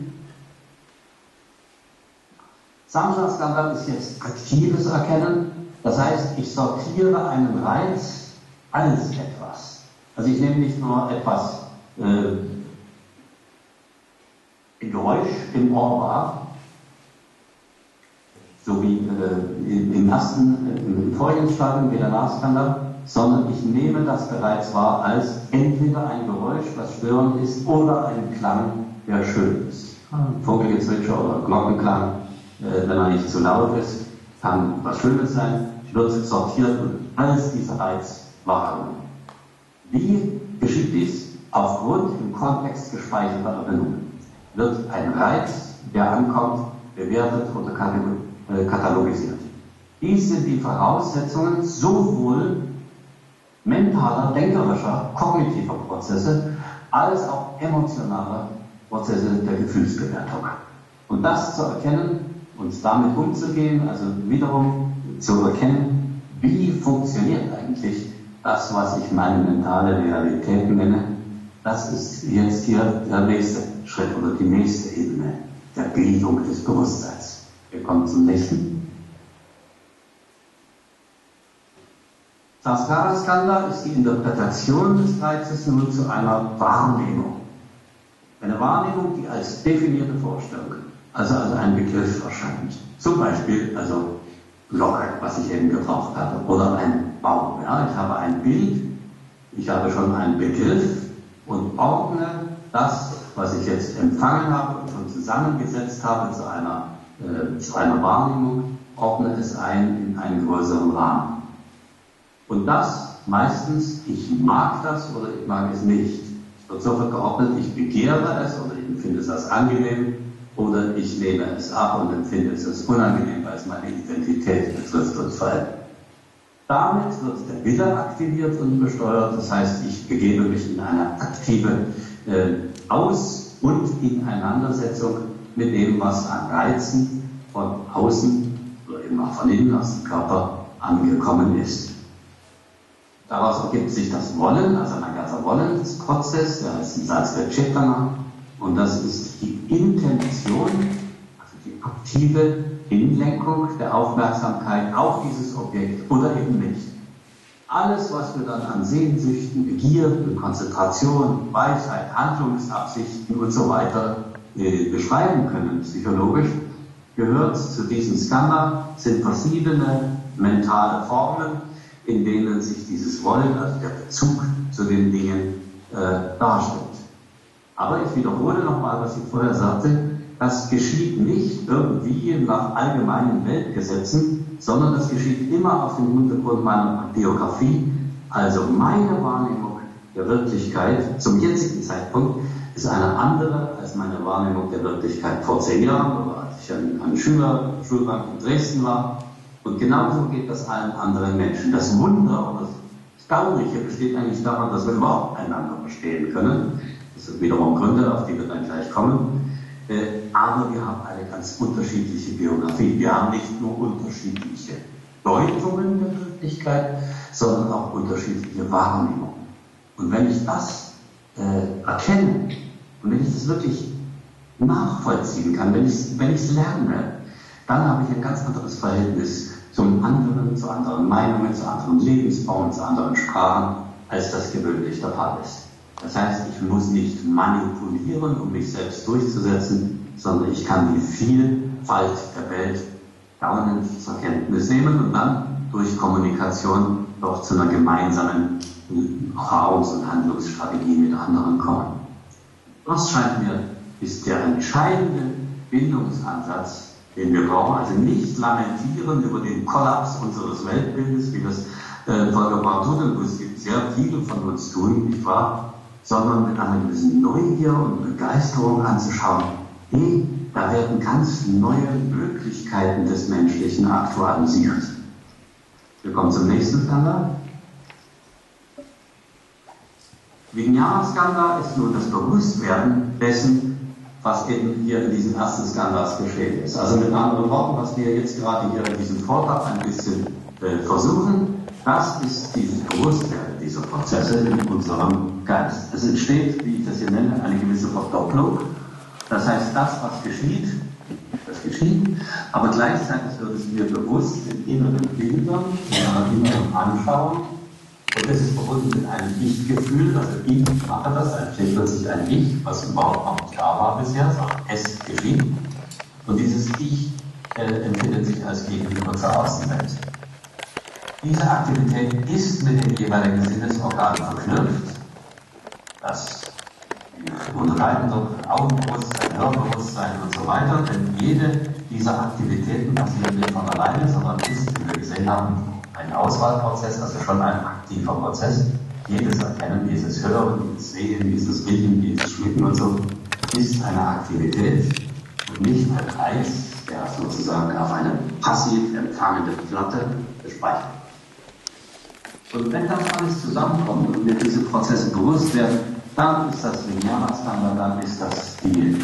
Samsara-Skanda ist jetzt aktives Erkennen. Das heißt, ich sortiere einen Reiz als etwas. Also ich nehme nicht nur etwas äh, ein Geräusch im Ohr wahr, so wie äh, im ersten, äh, im vorigen Stadium, Vedana-Skanda, sondern ich nehme das bereits wahr als entweder ein Geräusch, was störend ist, oder ein Klang, der schön ist. Vogelgezwitscher oder Glockenklang, äh, wenn er nicht zu laut ist, kann was Schönes sein, wird sortiert und alles dieser Reiz wahrgenommen. Wie geschieht dies? Aufgrund im Kontext gespeicherter Erinnerungen wird ein Reiz, der ankommt, bewertet oder katalogisiert. Dies sind die Voraussetzungen sowohl mentaler, denkerischer, kognitiver Prozesse als auch emotionaler Prozesse der Gefühlsbewertung. Und das zu erkennen und damit umzugehen, also wiederum zu erkennen, wie funktioniert eigentlich das, was ich meine mentale Realität nenne, das ist jetzt hier der nächste Schritt oder die nächste Ebene der Bildung des Bewusstseins. Wir kommen zum nächsten. Samskara-Skanda ist die Interpretation des Reizes nun zu einer Wahrnehmung. Eine Wahrnehmung, die als definierte Vorstellung, also als ein Begriff erscheint. Zum Beispiel, also Locke, was ich eben gebraucht hatte, oder ein Baum. Ja, ich habe ein Bild, ich habe schon einen Begriff und ordne das, was ich jetzt empfangen habe und schon zusammengesetzt habe zu einer, äh, zu einer Wahrnehmung, ordne es ein in einen größeren Rahmen. Und das meistens, ich mag das oder ich mag es nicht. Es wird sofort geordnet, ich begehre es oder ich empfinde es als angenehm oder ich lehne es ab und empfinde es als unangenehm, weil es meine Identität betrifft und verändert. Damit wird der Wille aktiviert und besteuert, das heißt, ich begebe mich in eine aktive äh, Aus- und Ineinandersetzung mit dem, was an Reizen von außen oder eben auch von innen aus dem Körper angekommen ist. Daraus ergibt sich das Wollen, also ein ganzer Wollensprozess, der heißt im Sanskrit Cetana, und das ist die Intention, also die aktive Hinlenkung der Aufmerksamkeit auf dieses Objekt oder eben nicht. Alles, was wir dann an Sehnsüchten, Begierden, Konzentration, Weisheit, Handlungsabsichten und so weiter äh, beschreiben können, psychologisch, gehört zu diesem Skandha, sind verschiedene mentale Formen, in denen sich dieses Wollen, also der Bezug zu den Dingen, äh, darstellt. Aber ich wiederhole nochmal, was ich vorher sagte, das geschieht nicht irgendwie nach allgemeinen Weltgesetzen, sondern das geschieht immer auf dem Hintergrund meiner Biografie. Also meine Wahrnehmung der Wirklichkeit zum jetzigen Zeitpunkt ist eine andere als meine Wahrnehmung der Wirklichkeit vor zehn Jahren oder als ich an einer Schüler, Schulbank in Dresden war. Und genauso geht das allen anderen Menschen. Das Wunder und das Erstaunliche besteht eigentlich daran, dass wir überhaupt einander verstehen können. Das sind wiederum Gründe, auf die wir dann gleich kommen. Äh, aber wir haben eine ganz unterschiedliche Biografie. Wir haben nicht nur unterschiedliche Deutungen der Wirklichkeit, sondern auch unterschiedliche Wahrnehmungen. Und wenn ich das äh, erkenne und wenn ich das wirklich nachvollziehen kann, wenn ich wenn ich es lerne, dann habe ich ein ganz anderes Verhältnis zum anderen, zu anderen Meinungen, zu anderen Lebensformen, zu anderen Sprachen, als das gewöhnlich der Fall ist. Das heißt, ich muss nicht manipulieren, um mich selbst durchzusetzen, sondern ich kann die Vielfalt der Welt staunend zur Kenntnis nehmen und dann durch Kommunikation doch zu einer gemeinsamen Erfahrungs- und Handlungsstrategie mit anderen kommen. Das scheint mir, ist der entscheidende Bindungsansatz, den wir brauchen. Also nicht lamentieren über den Kollaps unseres Weltbildes, wie das äh, Volker Bartudenbus gibt, sehr viele von uns tun, nicht wahr? Sondern mit einer gewissen Neugier und Begeisterung anzuschauen, hey, da werden ganz neue Möglichkeiten des Menschlichen aktualisiert. Wir kommen zum nächsten Skandal. Vijnana-Skandha ist nun das Bewusstwerden dessen, was eben hier in diesem ersten Skandhas geschehen ist. Also mit anderen Worten, was wir jetzt gerade hier in diesem Vortrag ein bisschen äh, versuchen, das ist dieses Bewusstwerden dieser Prozesse in unserem Geist. Es entsteht, wie ich das hier nenne, eine gewisse Verdopplung. Das heißt, das, was geschieht, das geschieht, aber gleichzeitig wird es mir bewusst in inneren Bildern, in einer inneren Anschauung. Und das ist verbunden mit einem Ich-Gefühl, also ich mache das, dann entsteht plötzlich ein Ich, was überhaupt noch nicht da war bisher, sondern es geschieht. Und dieses Ich äh, empfindet sich als Gegenüber zur Außenwelt. Diese Aktivität ist mit den jeweiligen Sinnesorganen verknüpft. Das unterscheiden so Augenbewusstsein, Hörbewusstsein und so weiter, denn jede dieser Aktivitäten passiert nicht von alleine, sondern ist, wie wir gesehen haben, ein Auswahlprozess, also schon ein aktiver Prozess. Jedes Erkennen, dieses Hören, dieses Sehen, dieses Riechen, dieses Schmecken und so, ist eine Aktivität und nicht ein Eis, der sozusagen auf eine passiv empfangende Platte gespeichert wird. Und wenn das alles zusammenkommt und wir diese Prozesse bewusst werden, dann ist das Vijnana-Skandha, dann ist das die,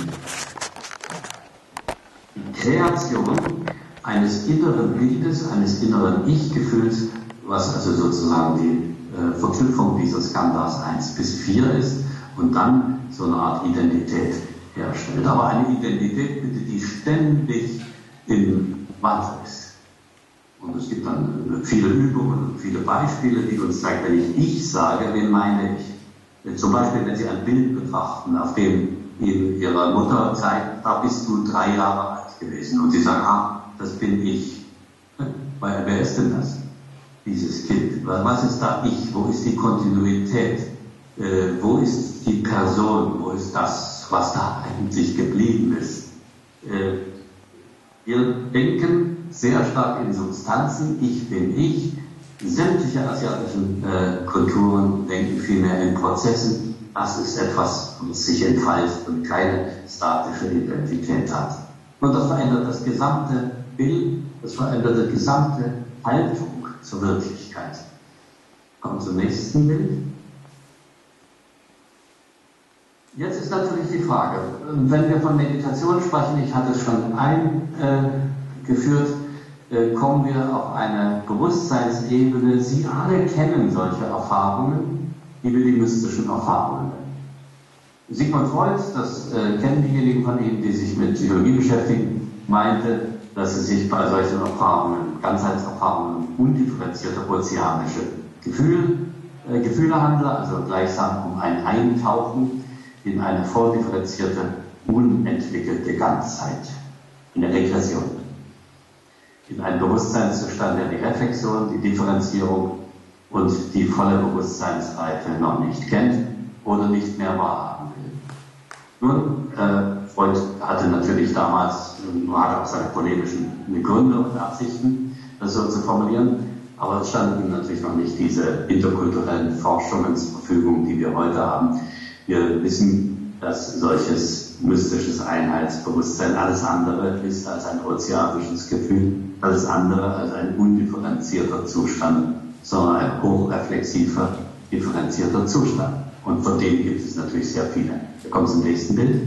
die Kreation eines inneren Bildes, eines inneren Ich-Gefühls, was also sozusagen die äh, Verknüpfung dieser Skandhas eins bis vier ist und dann so eine Art Identität herstellt. Aber eine Identität, bitte, die ständig im Wandel ist. Und es gibt dann viele Übungen und viele Beispiele, die uns zeigen, wenn ich ich sage, wen meine ich? Zum Beispiel, wenn Sie ein Bild betrachten, auf dem Ihnen Ihre Mutter zeigt, da bist du drei Jahre alt gewesen. Und Sie sagen, ah, das bin ich. Weil, wer ist denn das? Dieses Kind. Was ist da ich? Wo ist die Kontinuität? Äh, wo ist die Person? Wo ist das, was da eigentlich geblieben ist? Äh, wir denken sehr stark in Substanzen. Ich bin ich. Sämtliche asiatischen äh, Kulturen denken vielmehr in Prozessen. das ist etwas, was sich entfaltet und keine statische Identität hat. Und das verändert das gesamte Bild, das verändert die gesamte Haltung zur Wirklichkeit. Kommen zum nächsten Bild. Jetzt ist natürlich die Frage, wenn wir von Meditation sprechen, ich hatte es schon eingeführt, äh, kommen wir auf eine Bewusstseinsebene. Sie alle kennen solche Erfahrungen, die wir die mystischen Erfahrungen nennen. Sigmund Freud, das äh, kennen diejenigen von Ihnen, die sich mit Psychologie beschäftigen, meinte, dass es sich bei solchen Erfahrungen, Ganzheitserfahrungen, undifferenzierte ozeanische Gefühl, äh, Gefühle handelt, also gleichsam um ein Eintauchen in eine vordifferenzierte, unentwickelte Ganzheit, in der Regression, in einen Bewusstseinszustand, der die Reflexion, die Differenzierung und die volle Bewusstseinsreife noch nicht kennt oder nicht mehr wahrhaben will. Nun, äh, Freud hatte natürlich damals, hatte auch seine polemischen Gründe und Absichten, das so zu formulieren, aber es standen ihm natürlich noch nicht diese interkulturellen Forschungen zur Verfügung, die wir heute haben. Wir wissen, dass solches mystisches Einheitsbewusstsein alles andere ist als ein ozeanisches Gefühl, alles andere als ein undifferenzierter Zustand, sondern ein hochreflexiver, differenzierter Zustand. Und von denen gibt es natürlich sehr viele. Wir kommen zum nächsten Bild.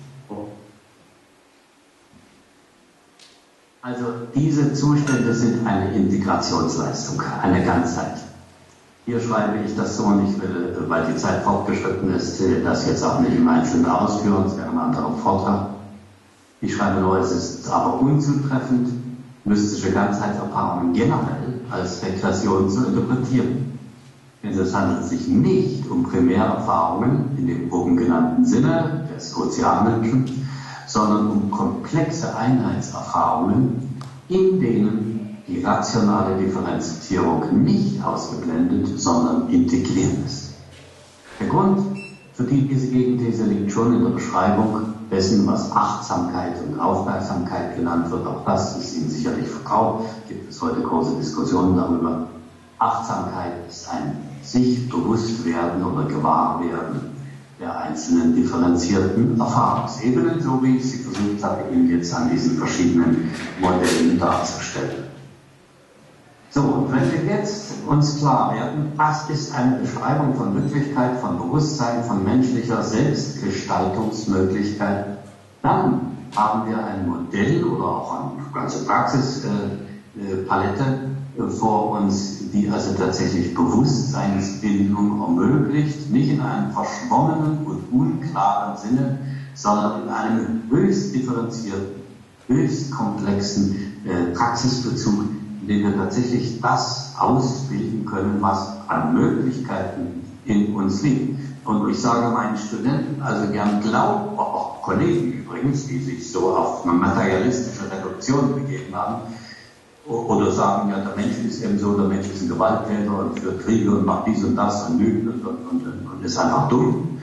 Also diese Zustände sind eine Integrationsleistung, eine Ganzheit. Hier schreibe ich das so und ich will, weil die Zeit fortgeschritten ist, das jetzt auch nicht im Einzelnen ausführen, das wäre ein anderer Vortrag. Ich schreibe nur, es ist aber unzutreffend, mystische Ganzheitserfahrungen generell als Regression zu interpretieren. Denn es handelt sich nicht um Primärerfahrungen in dem oben genannten Sinne des Ozeanmenschen, sondern um komplexe Einheitserfahrungen, in denen die rationale Differenzierung nicht ausgeblendet, sondern integriert ist. Der Grund für diese Gegenthese liegt schon in der Beschreibung dessen, was Achtsamkeit und Aufmerksamkeit genannt wird. Auch das ist Ihnen sicherlich vertraut, gibt es heute große Diskussionen darüber. Achtsamkeit ist ein sich bewusst werden oder gewahr werden der einzelnen differenzierten Erfahrungsebenen, so wie ich sie versucht habe, Ihnen jetzt an diesen verschiedenen Modellen darzustellen. So, und wenn wir jetzt uns klar werden, das ist eine Beschreibung von Wirklichkeit, von Bewusstsein, von menschlicher Selbstgestaltungsmöglichkeit, dann haben wir ein Modell oder auch eine ganze Praxispalette äh, äh, vor uns, die also tatsächlich Bewusstseinsbildung ermöglicht, nicht in einem verschwommenen und unklaren Sinne, sondern in einem höchst differenzierten, höchst komplexen äh, Praxisbezug, in dem wir tatsächlich das ausbilden können, was an Möglichkeiten in uns liegt. Und ich sage meinen Studenten also gern glauben, auch Kollegen übrigens, die sich so auf eine materialistische Reduktion begeben haben, oder sagen, ja, der Mensch ist eben so, der Mensch ist ein Gewalttäter und führt Kriege und macht dies und das und lügt und, und, und, und ist einfach dumm.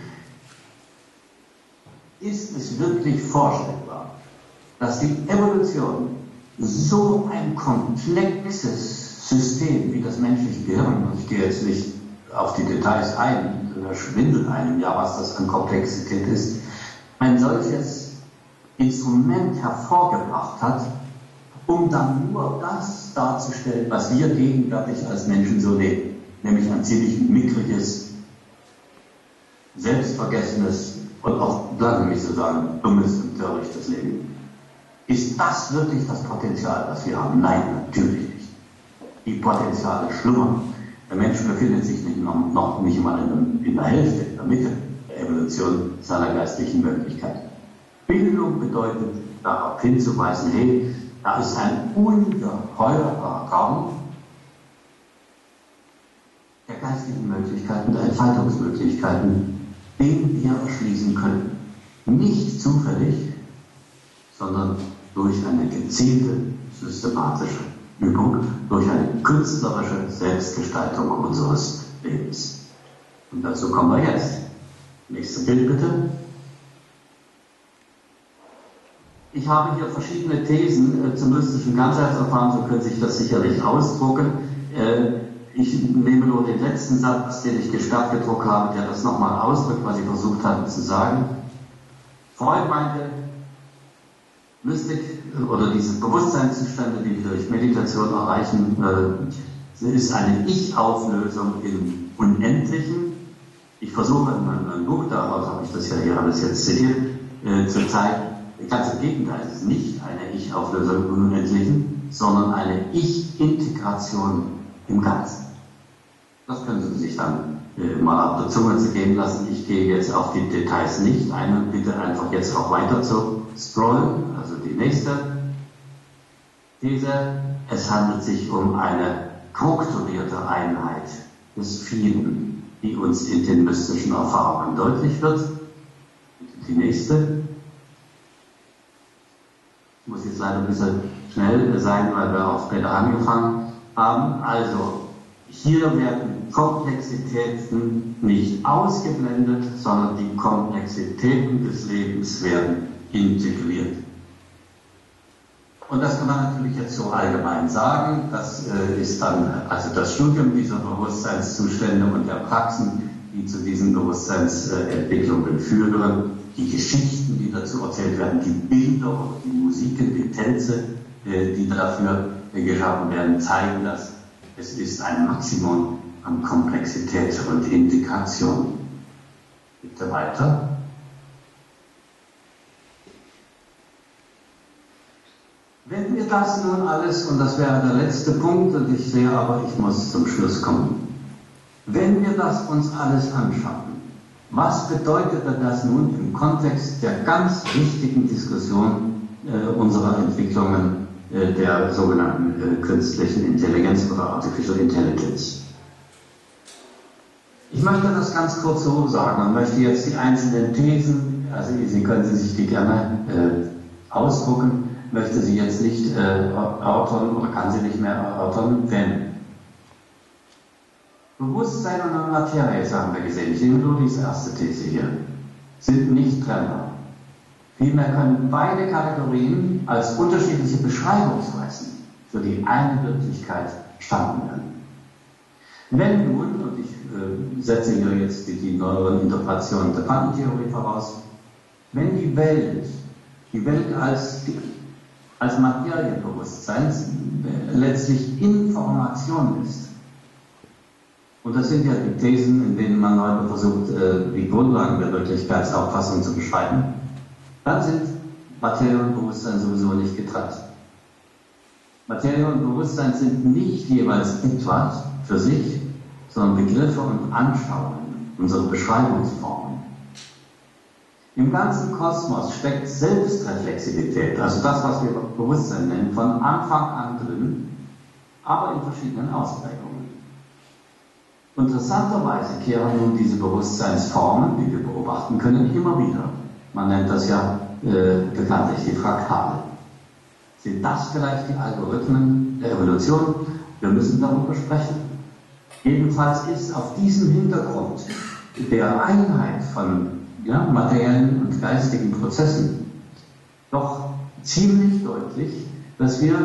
Ist es wirklich vorstellbar, dass die Evolution so ein komplexes System wie das menschliche Gehirn, und ich gehe jetzt nicht auf die Details ein, da schwindelt einem ja, was das an Komplexität ist, ein solches Instrument hervorgebracht hat, um dann nur das darzustellen, was wir gegenwärtig als Menschen so leben, nämlich ein ziemlich mickriges, selbstvergessenes und auch, lassen mich so sagen, dummes und törichtes Leben. Ist das wirklich das Potenzial, das wir haben? Nein, natürlich nicht. Die Potenziale schlummern. Der Mensch befindet sich nicht, noch, noch nicht mal in, in der Hälfte, in der Mitte der Evolution seiner geistlichen Möglichkeit. Bildung bedeutet, darauf hinzuweisen, hey, da ist ein ungeheurer Raum der geistigen Möglichkeiten, der Entfaltungsmöglichkeiten, den wir erschließen können. Nicht zufällig, sondern durch eine gezielte, systematische Übung, durch eine künstlerische Selbstgestaltung unseres Lebens. Und dazu kommen wir jetzt. Nächstes Bild bitte. Ich habe hier verschiedene Thesen äh, zum mystischen Ganzheitsverfahren, so können Sie sich das sicherlich ausdrucken. Äh, ich nehme nur den letzten Satz, den ich gesperrt gedruckt habe, der das nochmal ausdrückt, was ich versucht habe zu sagen. Freud meinte, Mystik oder diese Bewusstseinszustände, die wir durch Meditation erreichen, äh, ist eine Ich-Auflösung im Unendlichen. Ich versuche in meinem Buch, daraus habe ich das ja hier alles jetzt zitiert, äh, zu zeigen, ganz im Gegenteil, es ist nicht eine Ich-Auflösung im Unendlichen, sondern eine Ich-Integration im Ganzen. Das können Sie sich dann äh, mal auf der Zunge zu gehen lassen. Ich gehe jetzt auf die Details nicht ein und bitte einfach jetzt auch weiter zu scrollen. Also die nächste These. Es handelt sich um eine strukturierte Einheit des Vielen, die uns in den mystischen Erfahrungen deutlich wird. Die nächste. Ich muss jetzt leider ein bisschen schnell sein, weil wir auch später angefangen haben. Also, hier werden Komplexitäten nicht ausgeblendet, sondern die Komplexitäten des Lebens werden integriert. Und das kann man natürlich jetzt so allgemein sagen. Das äh, ist dann also das Studium dieser Bewusstseinszustände und der Praxen, die zu diesen Bewusstseinsentwicklungen führen, die Geschichten, die dazu erzählt werden, die Bilder oder die Musiken, die Tänze, äh, die dafür äh, geschaffen werden, zeigen das. Es ist ein Maximum an Komplexität und Integration. Bitte weiter. Wenn wir das nun alles, und das wäre der letzte Punkt, und ich sehe aber, ich muss zum Schluss kommen. Wenn wir das uns alles anschauen, was bedeutet das nun im Kontext der ganz wichtigen Diskussion äh, unserer Entwicklungen äh, der sogenannten äh, künstlichen Intelligenz oder Artificial Intelligence? Ich möchte das ganz kurz so sagen und möchte jetzt die einzelnen Thesen, also Sie können Sie sich die gerne äh, ausdrucken, möchte sie jetzt nicht äh, erörtern oder kann sie nicht mehr erörtern, wenn Bewusstsein und Materie, das haben wir gesehen, ich nehme nur diese erste These hier, sind nicht trennbar. Vielmehr können beide Kategorien als unterschiedliche Beschreibungsweisen für die eine Wirklichkeit standen werden. Wenn nun, und ich äh, setze hier jetzt die, die neueren Interpretationen der Quantentheorie voraus, wenn die Welt, die Welt als, die, als Materienbewusstsein äh, letztlich Information ist, und das sind ja die Thesen, in denen man heute versucht, äh, die Grundlagen der Wirklichkeitsauffassung zu beschreiben, dann sind Materie und Bewusstsein sowieso nicht getrennt. Materie und Bewusstsein sind nicht jeweils etwas für sich, sondern Begriffe und Anschauungen, unsere Beschreibungsformen. Im ganzen Kosmos steckt Selbstreflexivität, also das, was wir Bewusstsein nennen, von Anfang an drin, aber in verschiedenen Ausprägungen. Interessanterweise kehren nun diese Bewusstseinsformen, die wir beobachten können, immer wieder. Man nennt das ja äh, bekanntlich die Fraktale. Sind das vielleicht die Algorithmen der Evolution? Wir müssen darüber sprechen. Jedenfalls ist auf diesem Hintergrund der Einheit von ja, materiellen und geistigen Prozessen doch ziemlich deutlich, dass wir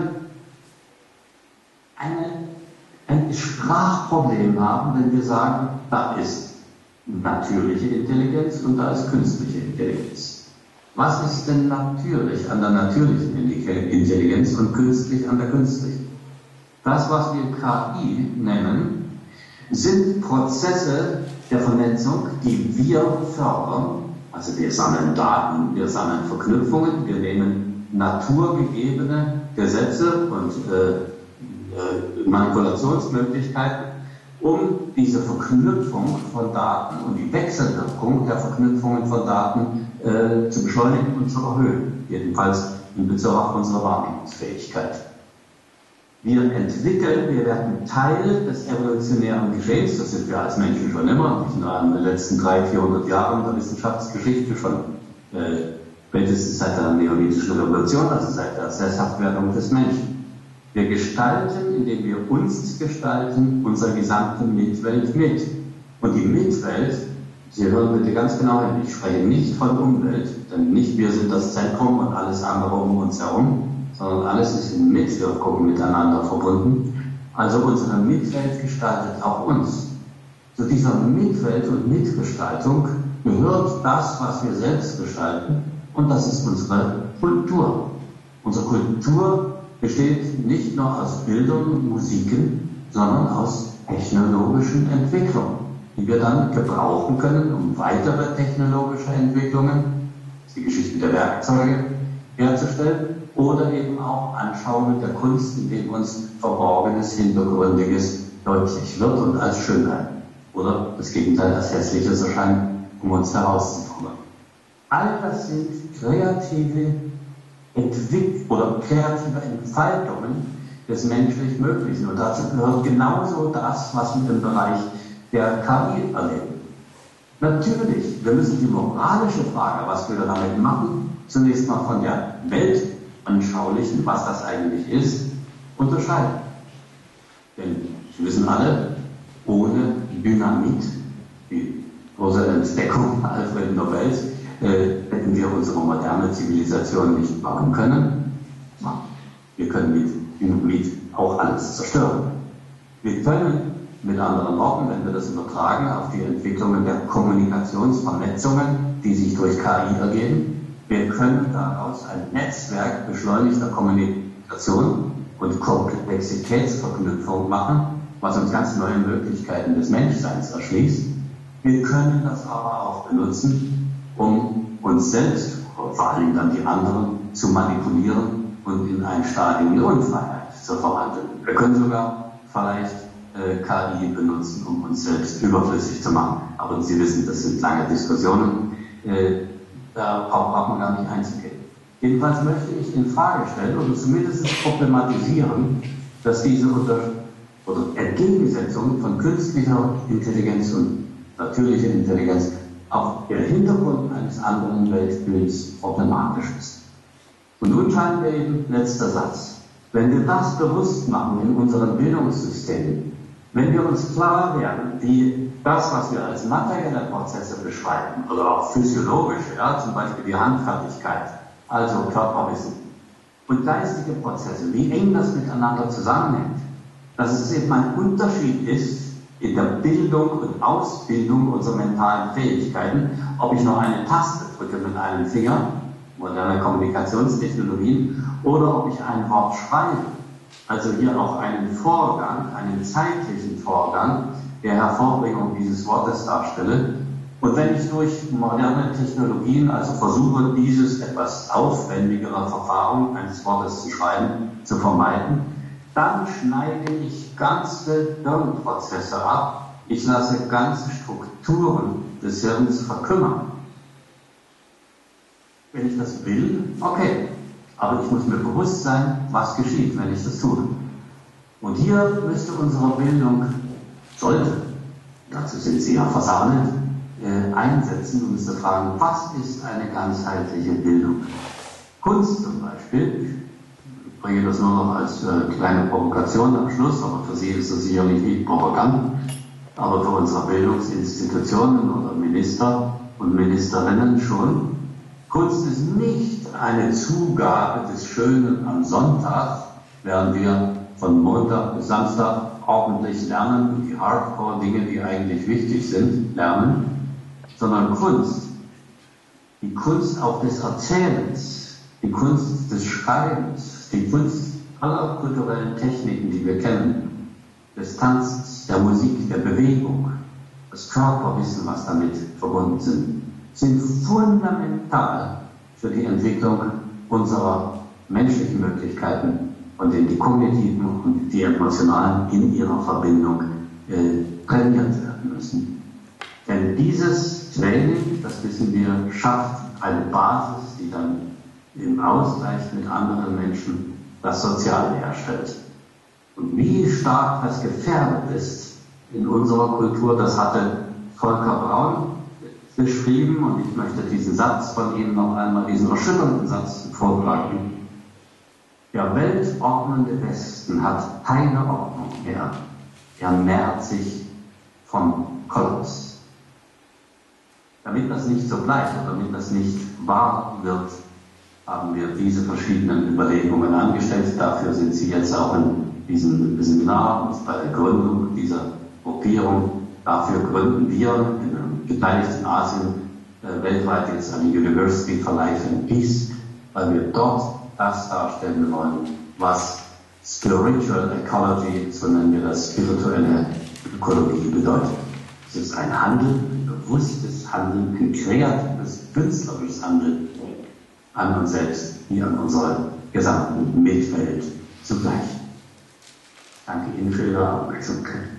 eine ein Sprachproblem haben, wenn wir sagen, da ist natürliche Intelligenz und da ist künstliche Intelligenz. Was ist denn natürlich an der natürlichen Intelligenz und künstlich an der künstlichen? Das, was wir K I nennen, sind Prozesse der Vernetzung, die wir fördern. Also wir sammeln Daten, wir sammeln Verknüpfungen, wir nehmen naturgegebene Gesetze und äh, Manipulationsmöglichkeiten, um diese Verknüpfung von Daten und die Wechselwirkung der Verknüpfungen von Daten äh, zu beschleunigen und zu erhöhen, jedenfalls in Bezug auf unsere Wahrnehmungsfähigkeit. Wir entwickeln, wir werden Teil des evolutionären Geschehens, das sind wir als Menschen schon immer, nicht nur in den letzten dreihundert, vierhundert Jahren der Wissenschaftsgeschichte schon, äh, spätestens seit der neolithischen Revolution, also seit der Sesshaftwerdung des Menschen. Wir gestalten, indem wir uns gestalten, unsere gesamte Mitwelt mit. Und die Mitwelt, Sie hören bitte ganz genau hin, ich spreche nicht von Umwelt, denn nicht wir sind das Zentrum und alles andere um uns herum, sondern alles ist in Mitwirkung miteinander verbunden. Also unsere Mitwelt gestaltet auch uns. Zu dieser Mitwelt und Mitgestaltung gehört das, was wir selbst gestalten, und das ist unsere Kultur. Unsere Kultur besteht nicht nur aus Bildern und Musiken, sondern aus technologischen Entwicklungen, die wir dann gebrauchen können, um weitere technologische Entwicklungen, die Geschichte der Werkzeuge, herzustellen, oder eben auch Anschauungen der Kunst, in dem uns Verborgenes, Hintergründiges deutlich wird und als Schönheit oder das Gegenteil als Hässliches erscheint, um uns herauszufordern. All das sind kreative Entwicklungen oder kreative Entfaltungen des menschlich Möglichen. Und dazu gehört genauso das, was wir im Bereich der K I erleben. Natürlich, wir müssen die moralische Frage, was wir damit machen, zunächst mal von der weltanschaulichen, was das eigentlich ist, unterscheiden. Denn Sie wissen alle, ohne Dynamit, die große Entdeckung Alfred Nobels, äh, hätten wir unsere moderne Zivilisation nicht bauen können. Wir können mit Dynamit auch alles zerstören. Wir können, mit anderen Worten, wenn wir das übertragen auf die Entwicklungen der Kommunikationsvernetzungen, die sich durch K I ergeben, wir können daraus ein Netzwerk beschleunigter Kommunikation und Komplexitätsverknüpfung machen, was uns ganz neue Möglichkeiten des Menschseins erschließt. Wir können das aber auch benutzen, um uns selbst, vor allem dann die anderen, zu manipulieren und in ein Stadium der Unfreiheit zu verwandeln. Wir können sogar vielleicht äh, K I benutzen, um uns selbst überflüssig zu machen. Aber Sie wissen, das sind lange Diskussionen, äh, da braucht man gar nicht einzugehen. Jedenfalls möchte ich in Frage stellen oder zumindest problematisieren, dass diese Unter oder Entgegensetzung von künstlicher Intelligenz und natürlicher Intelligenz auf der Hintergrund eines anderen Weltbilds problematisch ist. Und nun scheint mir eben letzter Satz. Wenn wir das bewusst machen in unseren Bildungssystemen, wenn wir uns klar werden, wie das, was wir als materielle Prozesse beschreiben, oder auch physiologische, ja, zum Beispiel die Handfertigkeit, also Körperwissen, und geistige Prozesse, wie eng das miteinander zusammenhängt, dass es eben ein Unterschied ist in der Bildung und Ausbildung unserer mentalen Fähigkeiten, ob ich noch eine Taste drücke mit einem Finger, moderne Kommunikationstechnologien, oder ob ich ein Wort schreibe. Also hier auch einen Vorgang, einen zeitlichen Vorgang der Hervorbringung dieses Wortes darstelle. Und wenn ich durch moderne Technologien also versuche, dieses etwas aufwendigere Verfahren eines Wortes zu schreiben, zu vermeiden, dann schneide ich ganze Hirnprozesse ab. Ich lasse ganze Strukturen des Hirns verkümmern. Wenn ich das will, okay. Aber ich muss mir bewusst sein, was geschieht, wenn ich das tue. Und hier müsste unsere Bildung, sollte, dazu sind Sie ja versammelt, äh, einsetzen und müsste fragen, was ist eine ganzheitliche Bildung? Kunst zum Beispiel, ich bringe das nur noch als äh, kleine Provokation am Schluss, aber für Sie ist das sicherlich nicht provokant, aber für unsere Bildungsinstitutionen oder Minister und Ministerinnen schon. Kunst ist nicht eine Zugabe des Schönen am Sonntag, während wir von Montag bis Samstag ordentlich lernen und die Hardcore-Dinge, die eigentlich wichtig sind, lernen, sondern Kunst, die Kunst auch des Erzählens, die Kunst des Schreibens, die Kunst aller kulturellen Techniken, die wir kennen, des Tanzens, der Musik, der Bewegung, das Körperwissen, was damit verbunden sind, sind fundamental für die Entwicklung unserer menschlichen Möglichkeiten, von denen die kognitiven und die emotionalen in ihrer Verbindung äh, trainiert werden müssen. Denn dieses Training, das wissen wir, schafft eine Basis, die dann im Ausgleich mit anderen Menschen das Soziale herstellt. Und wie stark das gefährdet ist in unserer Kultur, das hatte Volker Braun beschrieben, und ich möchte diesen Satz von ihm noch einmal, diesen erschütternden Satz vortragen. Der weltordnende Westen hat keine Ordnung mehr. Er nährt sich vom Kollaps. Damit das nicht so bleibt, oder damit das nicht wahr wird, haben wir diese verschiedenen Überlegungen angestellt. Dafür sind Sie jetzt auch in diesem Seminar und bei der Gründung dieser Gruppierung. Dafür gründen wir in einem beteiligten Asien äh, weltweit jetzt eine University for Life and Peace, weil wir dort das darstellen wollen, was Spiritual Ecology, so nennen wir das, spirituelle Ökologie bedeutet. Es ist ein Handeln, ein bewusstes Handeln, ein kreatives, künstlerisches Handeln an uns selbst, wie an unserer gesamten Mitwelt zugleich. Danke Ihnen für Ihre Aufmerksamkeit.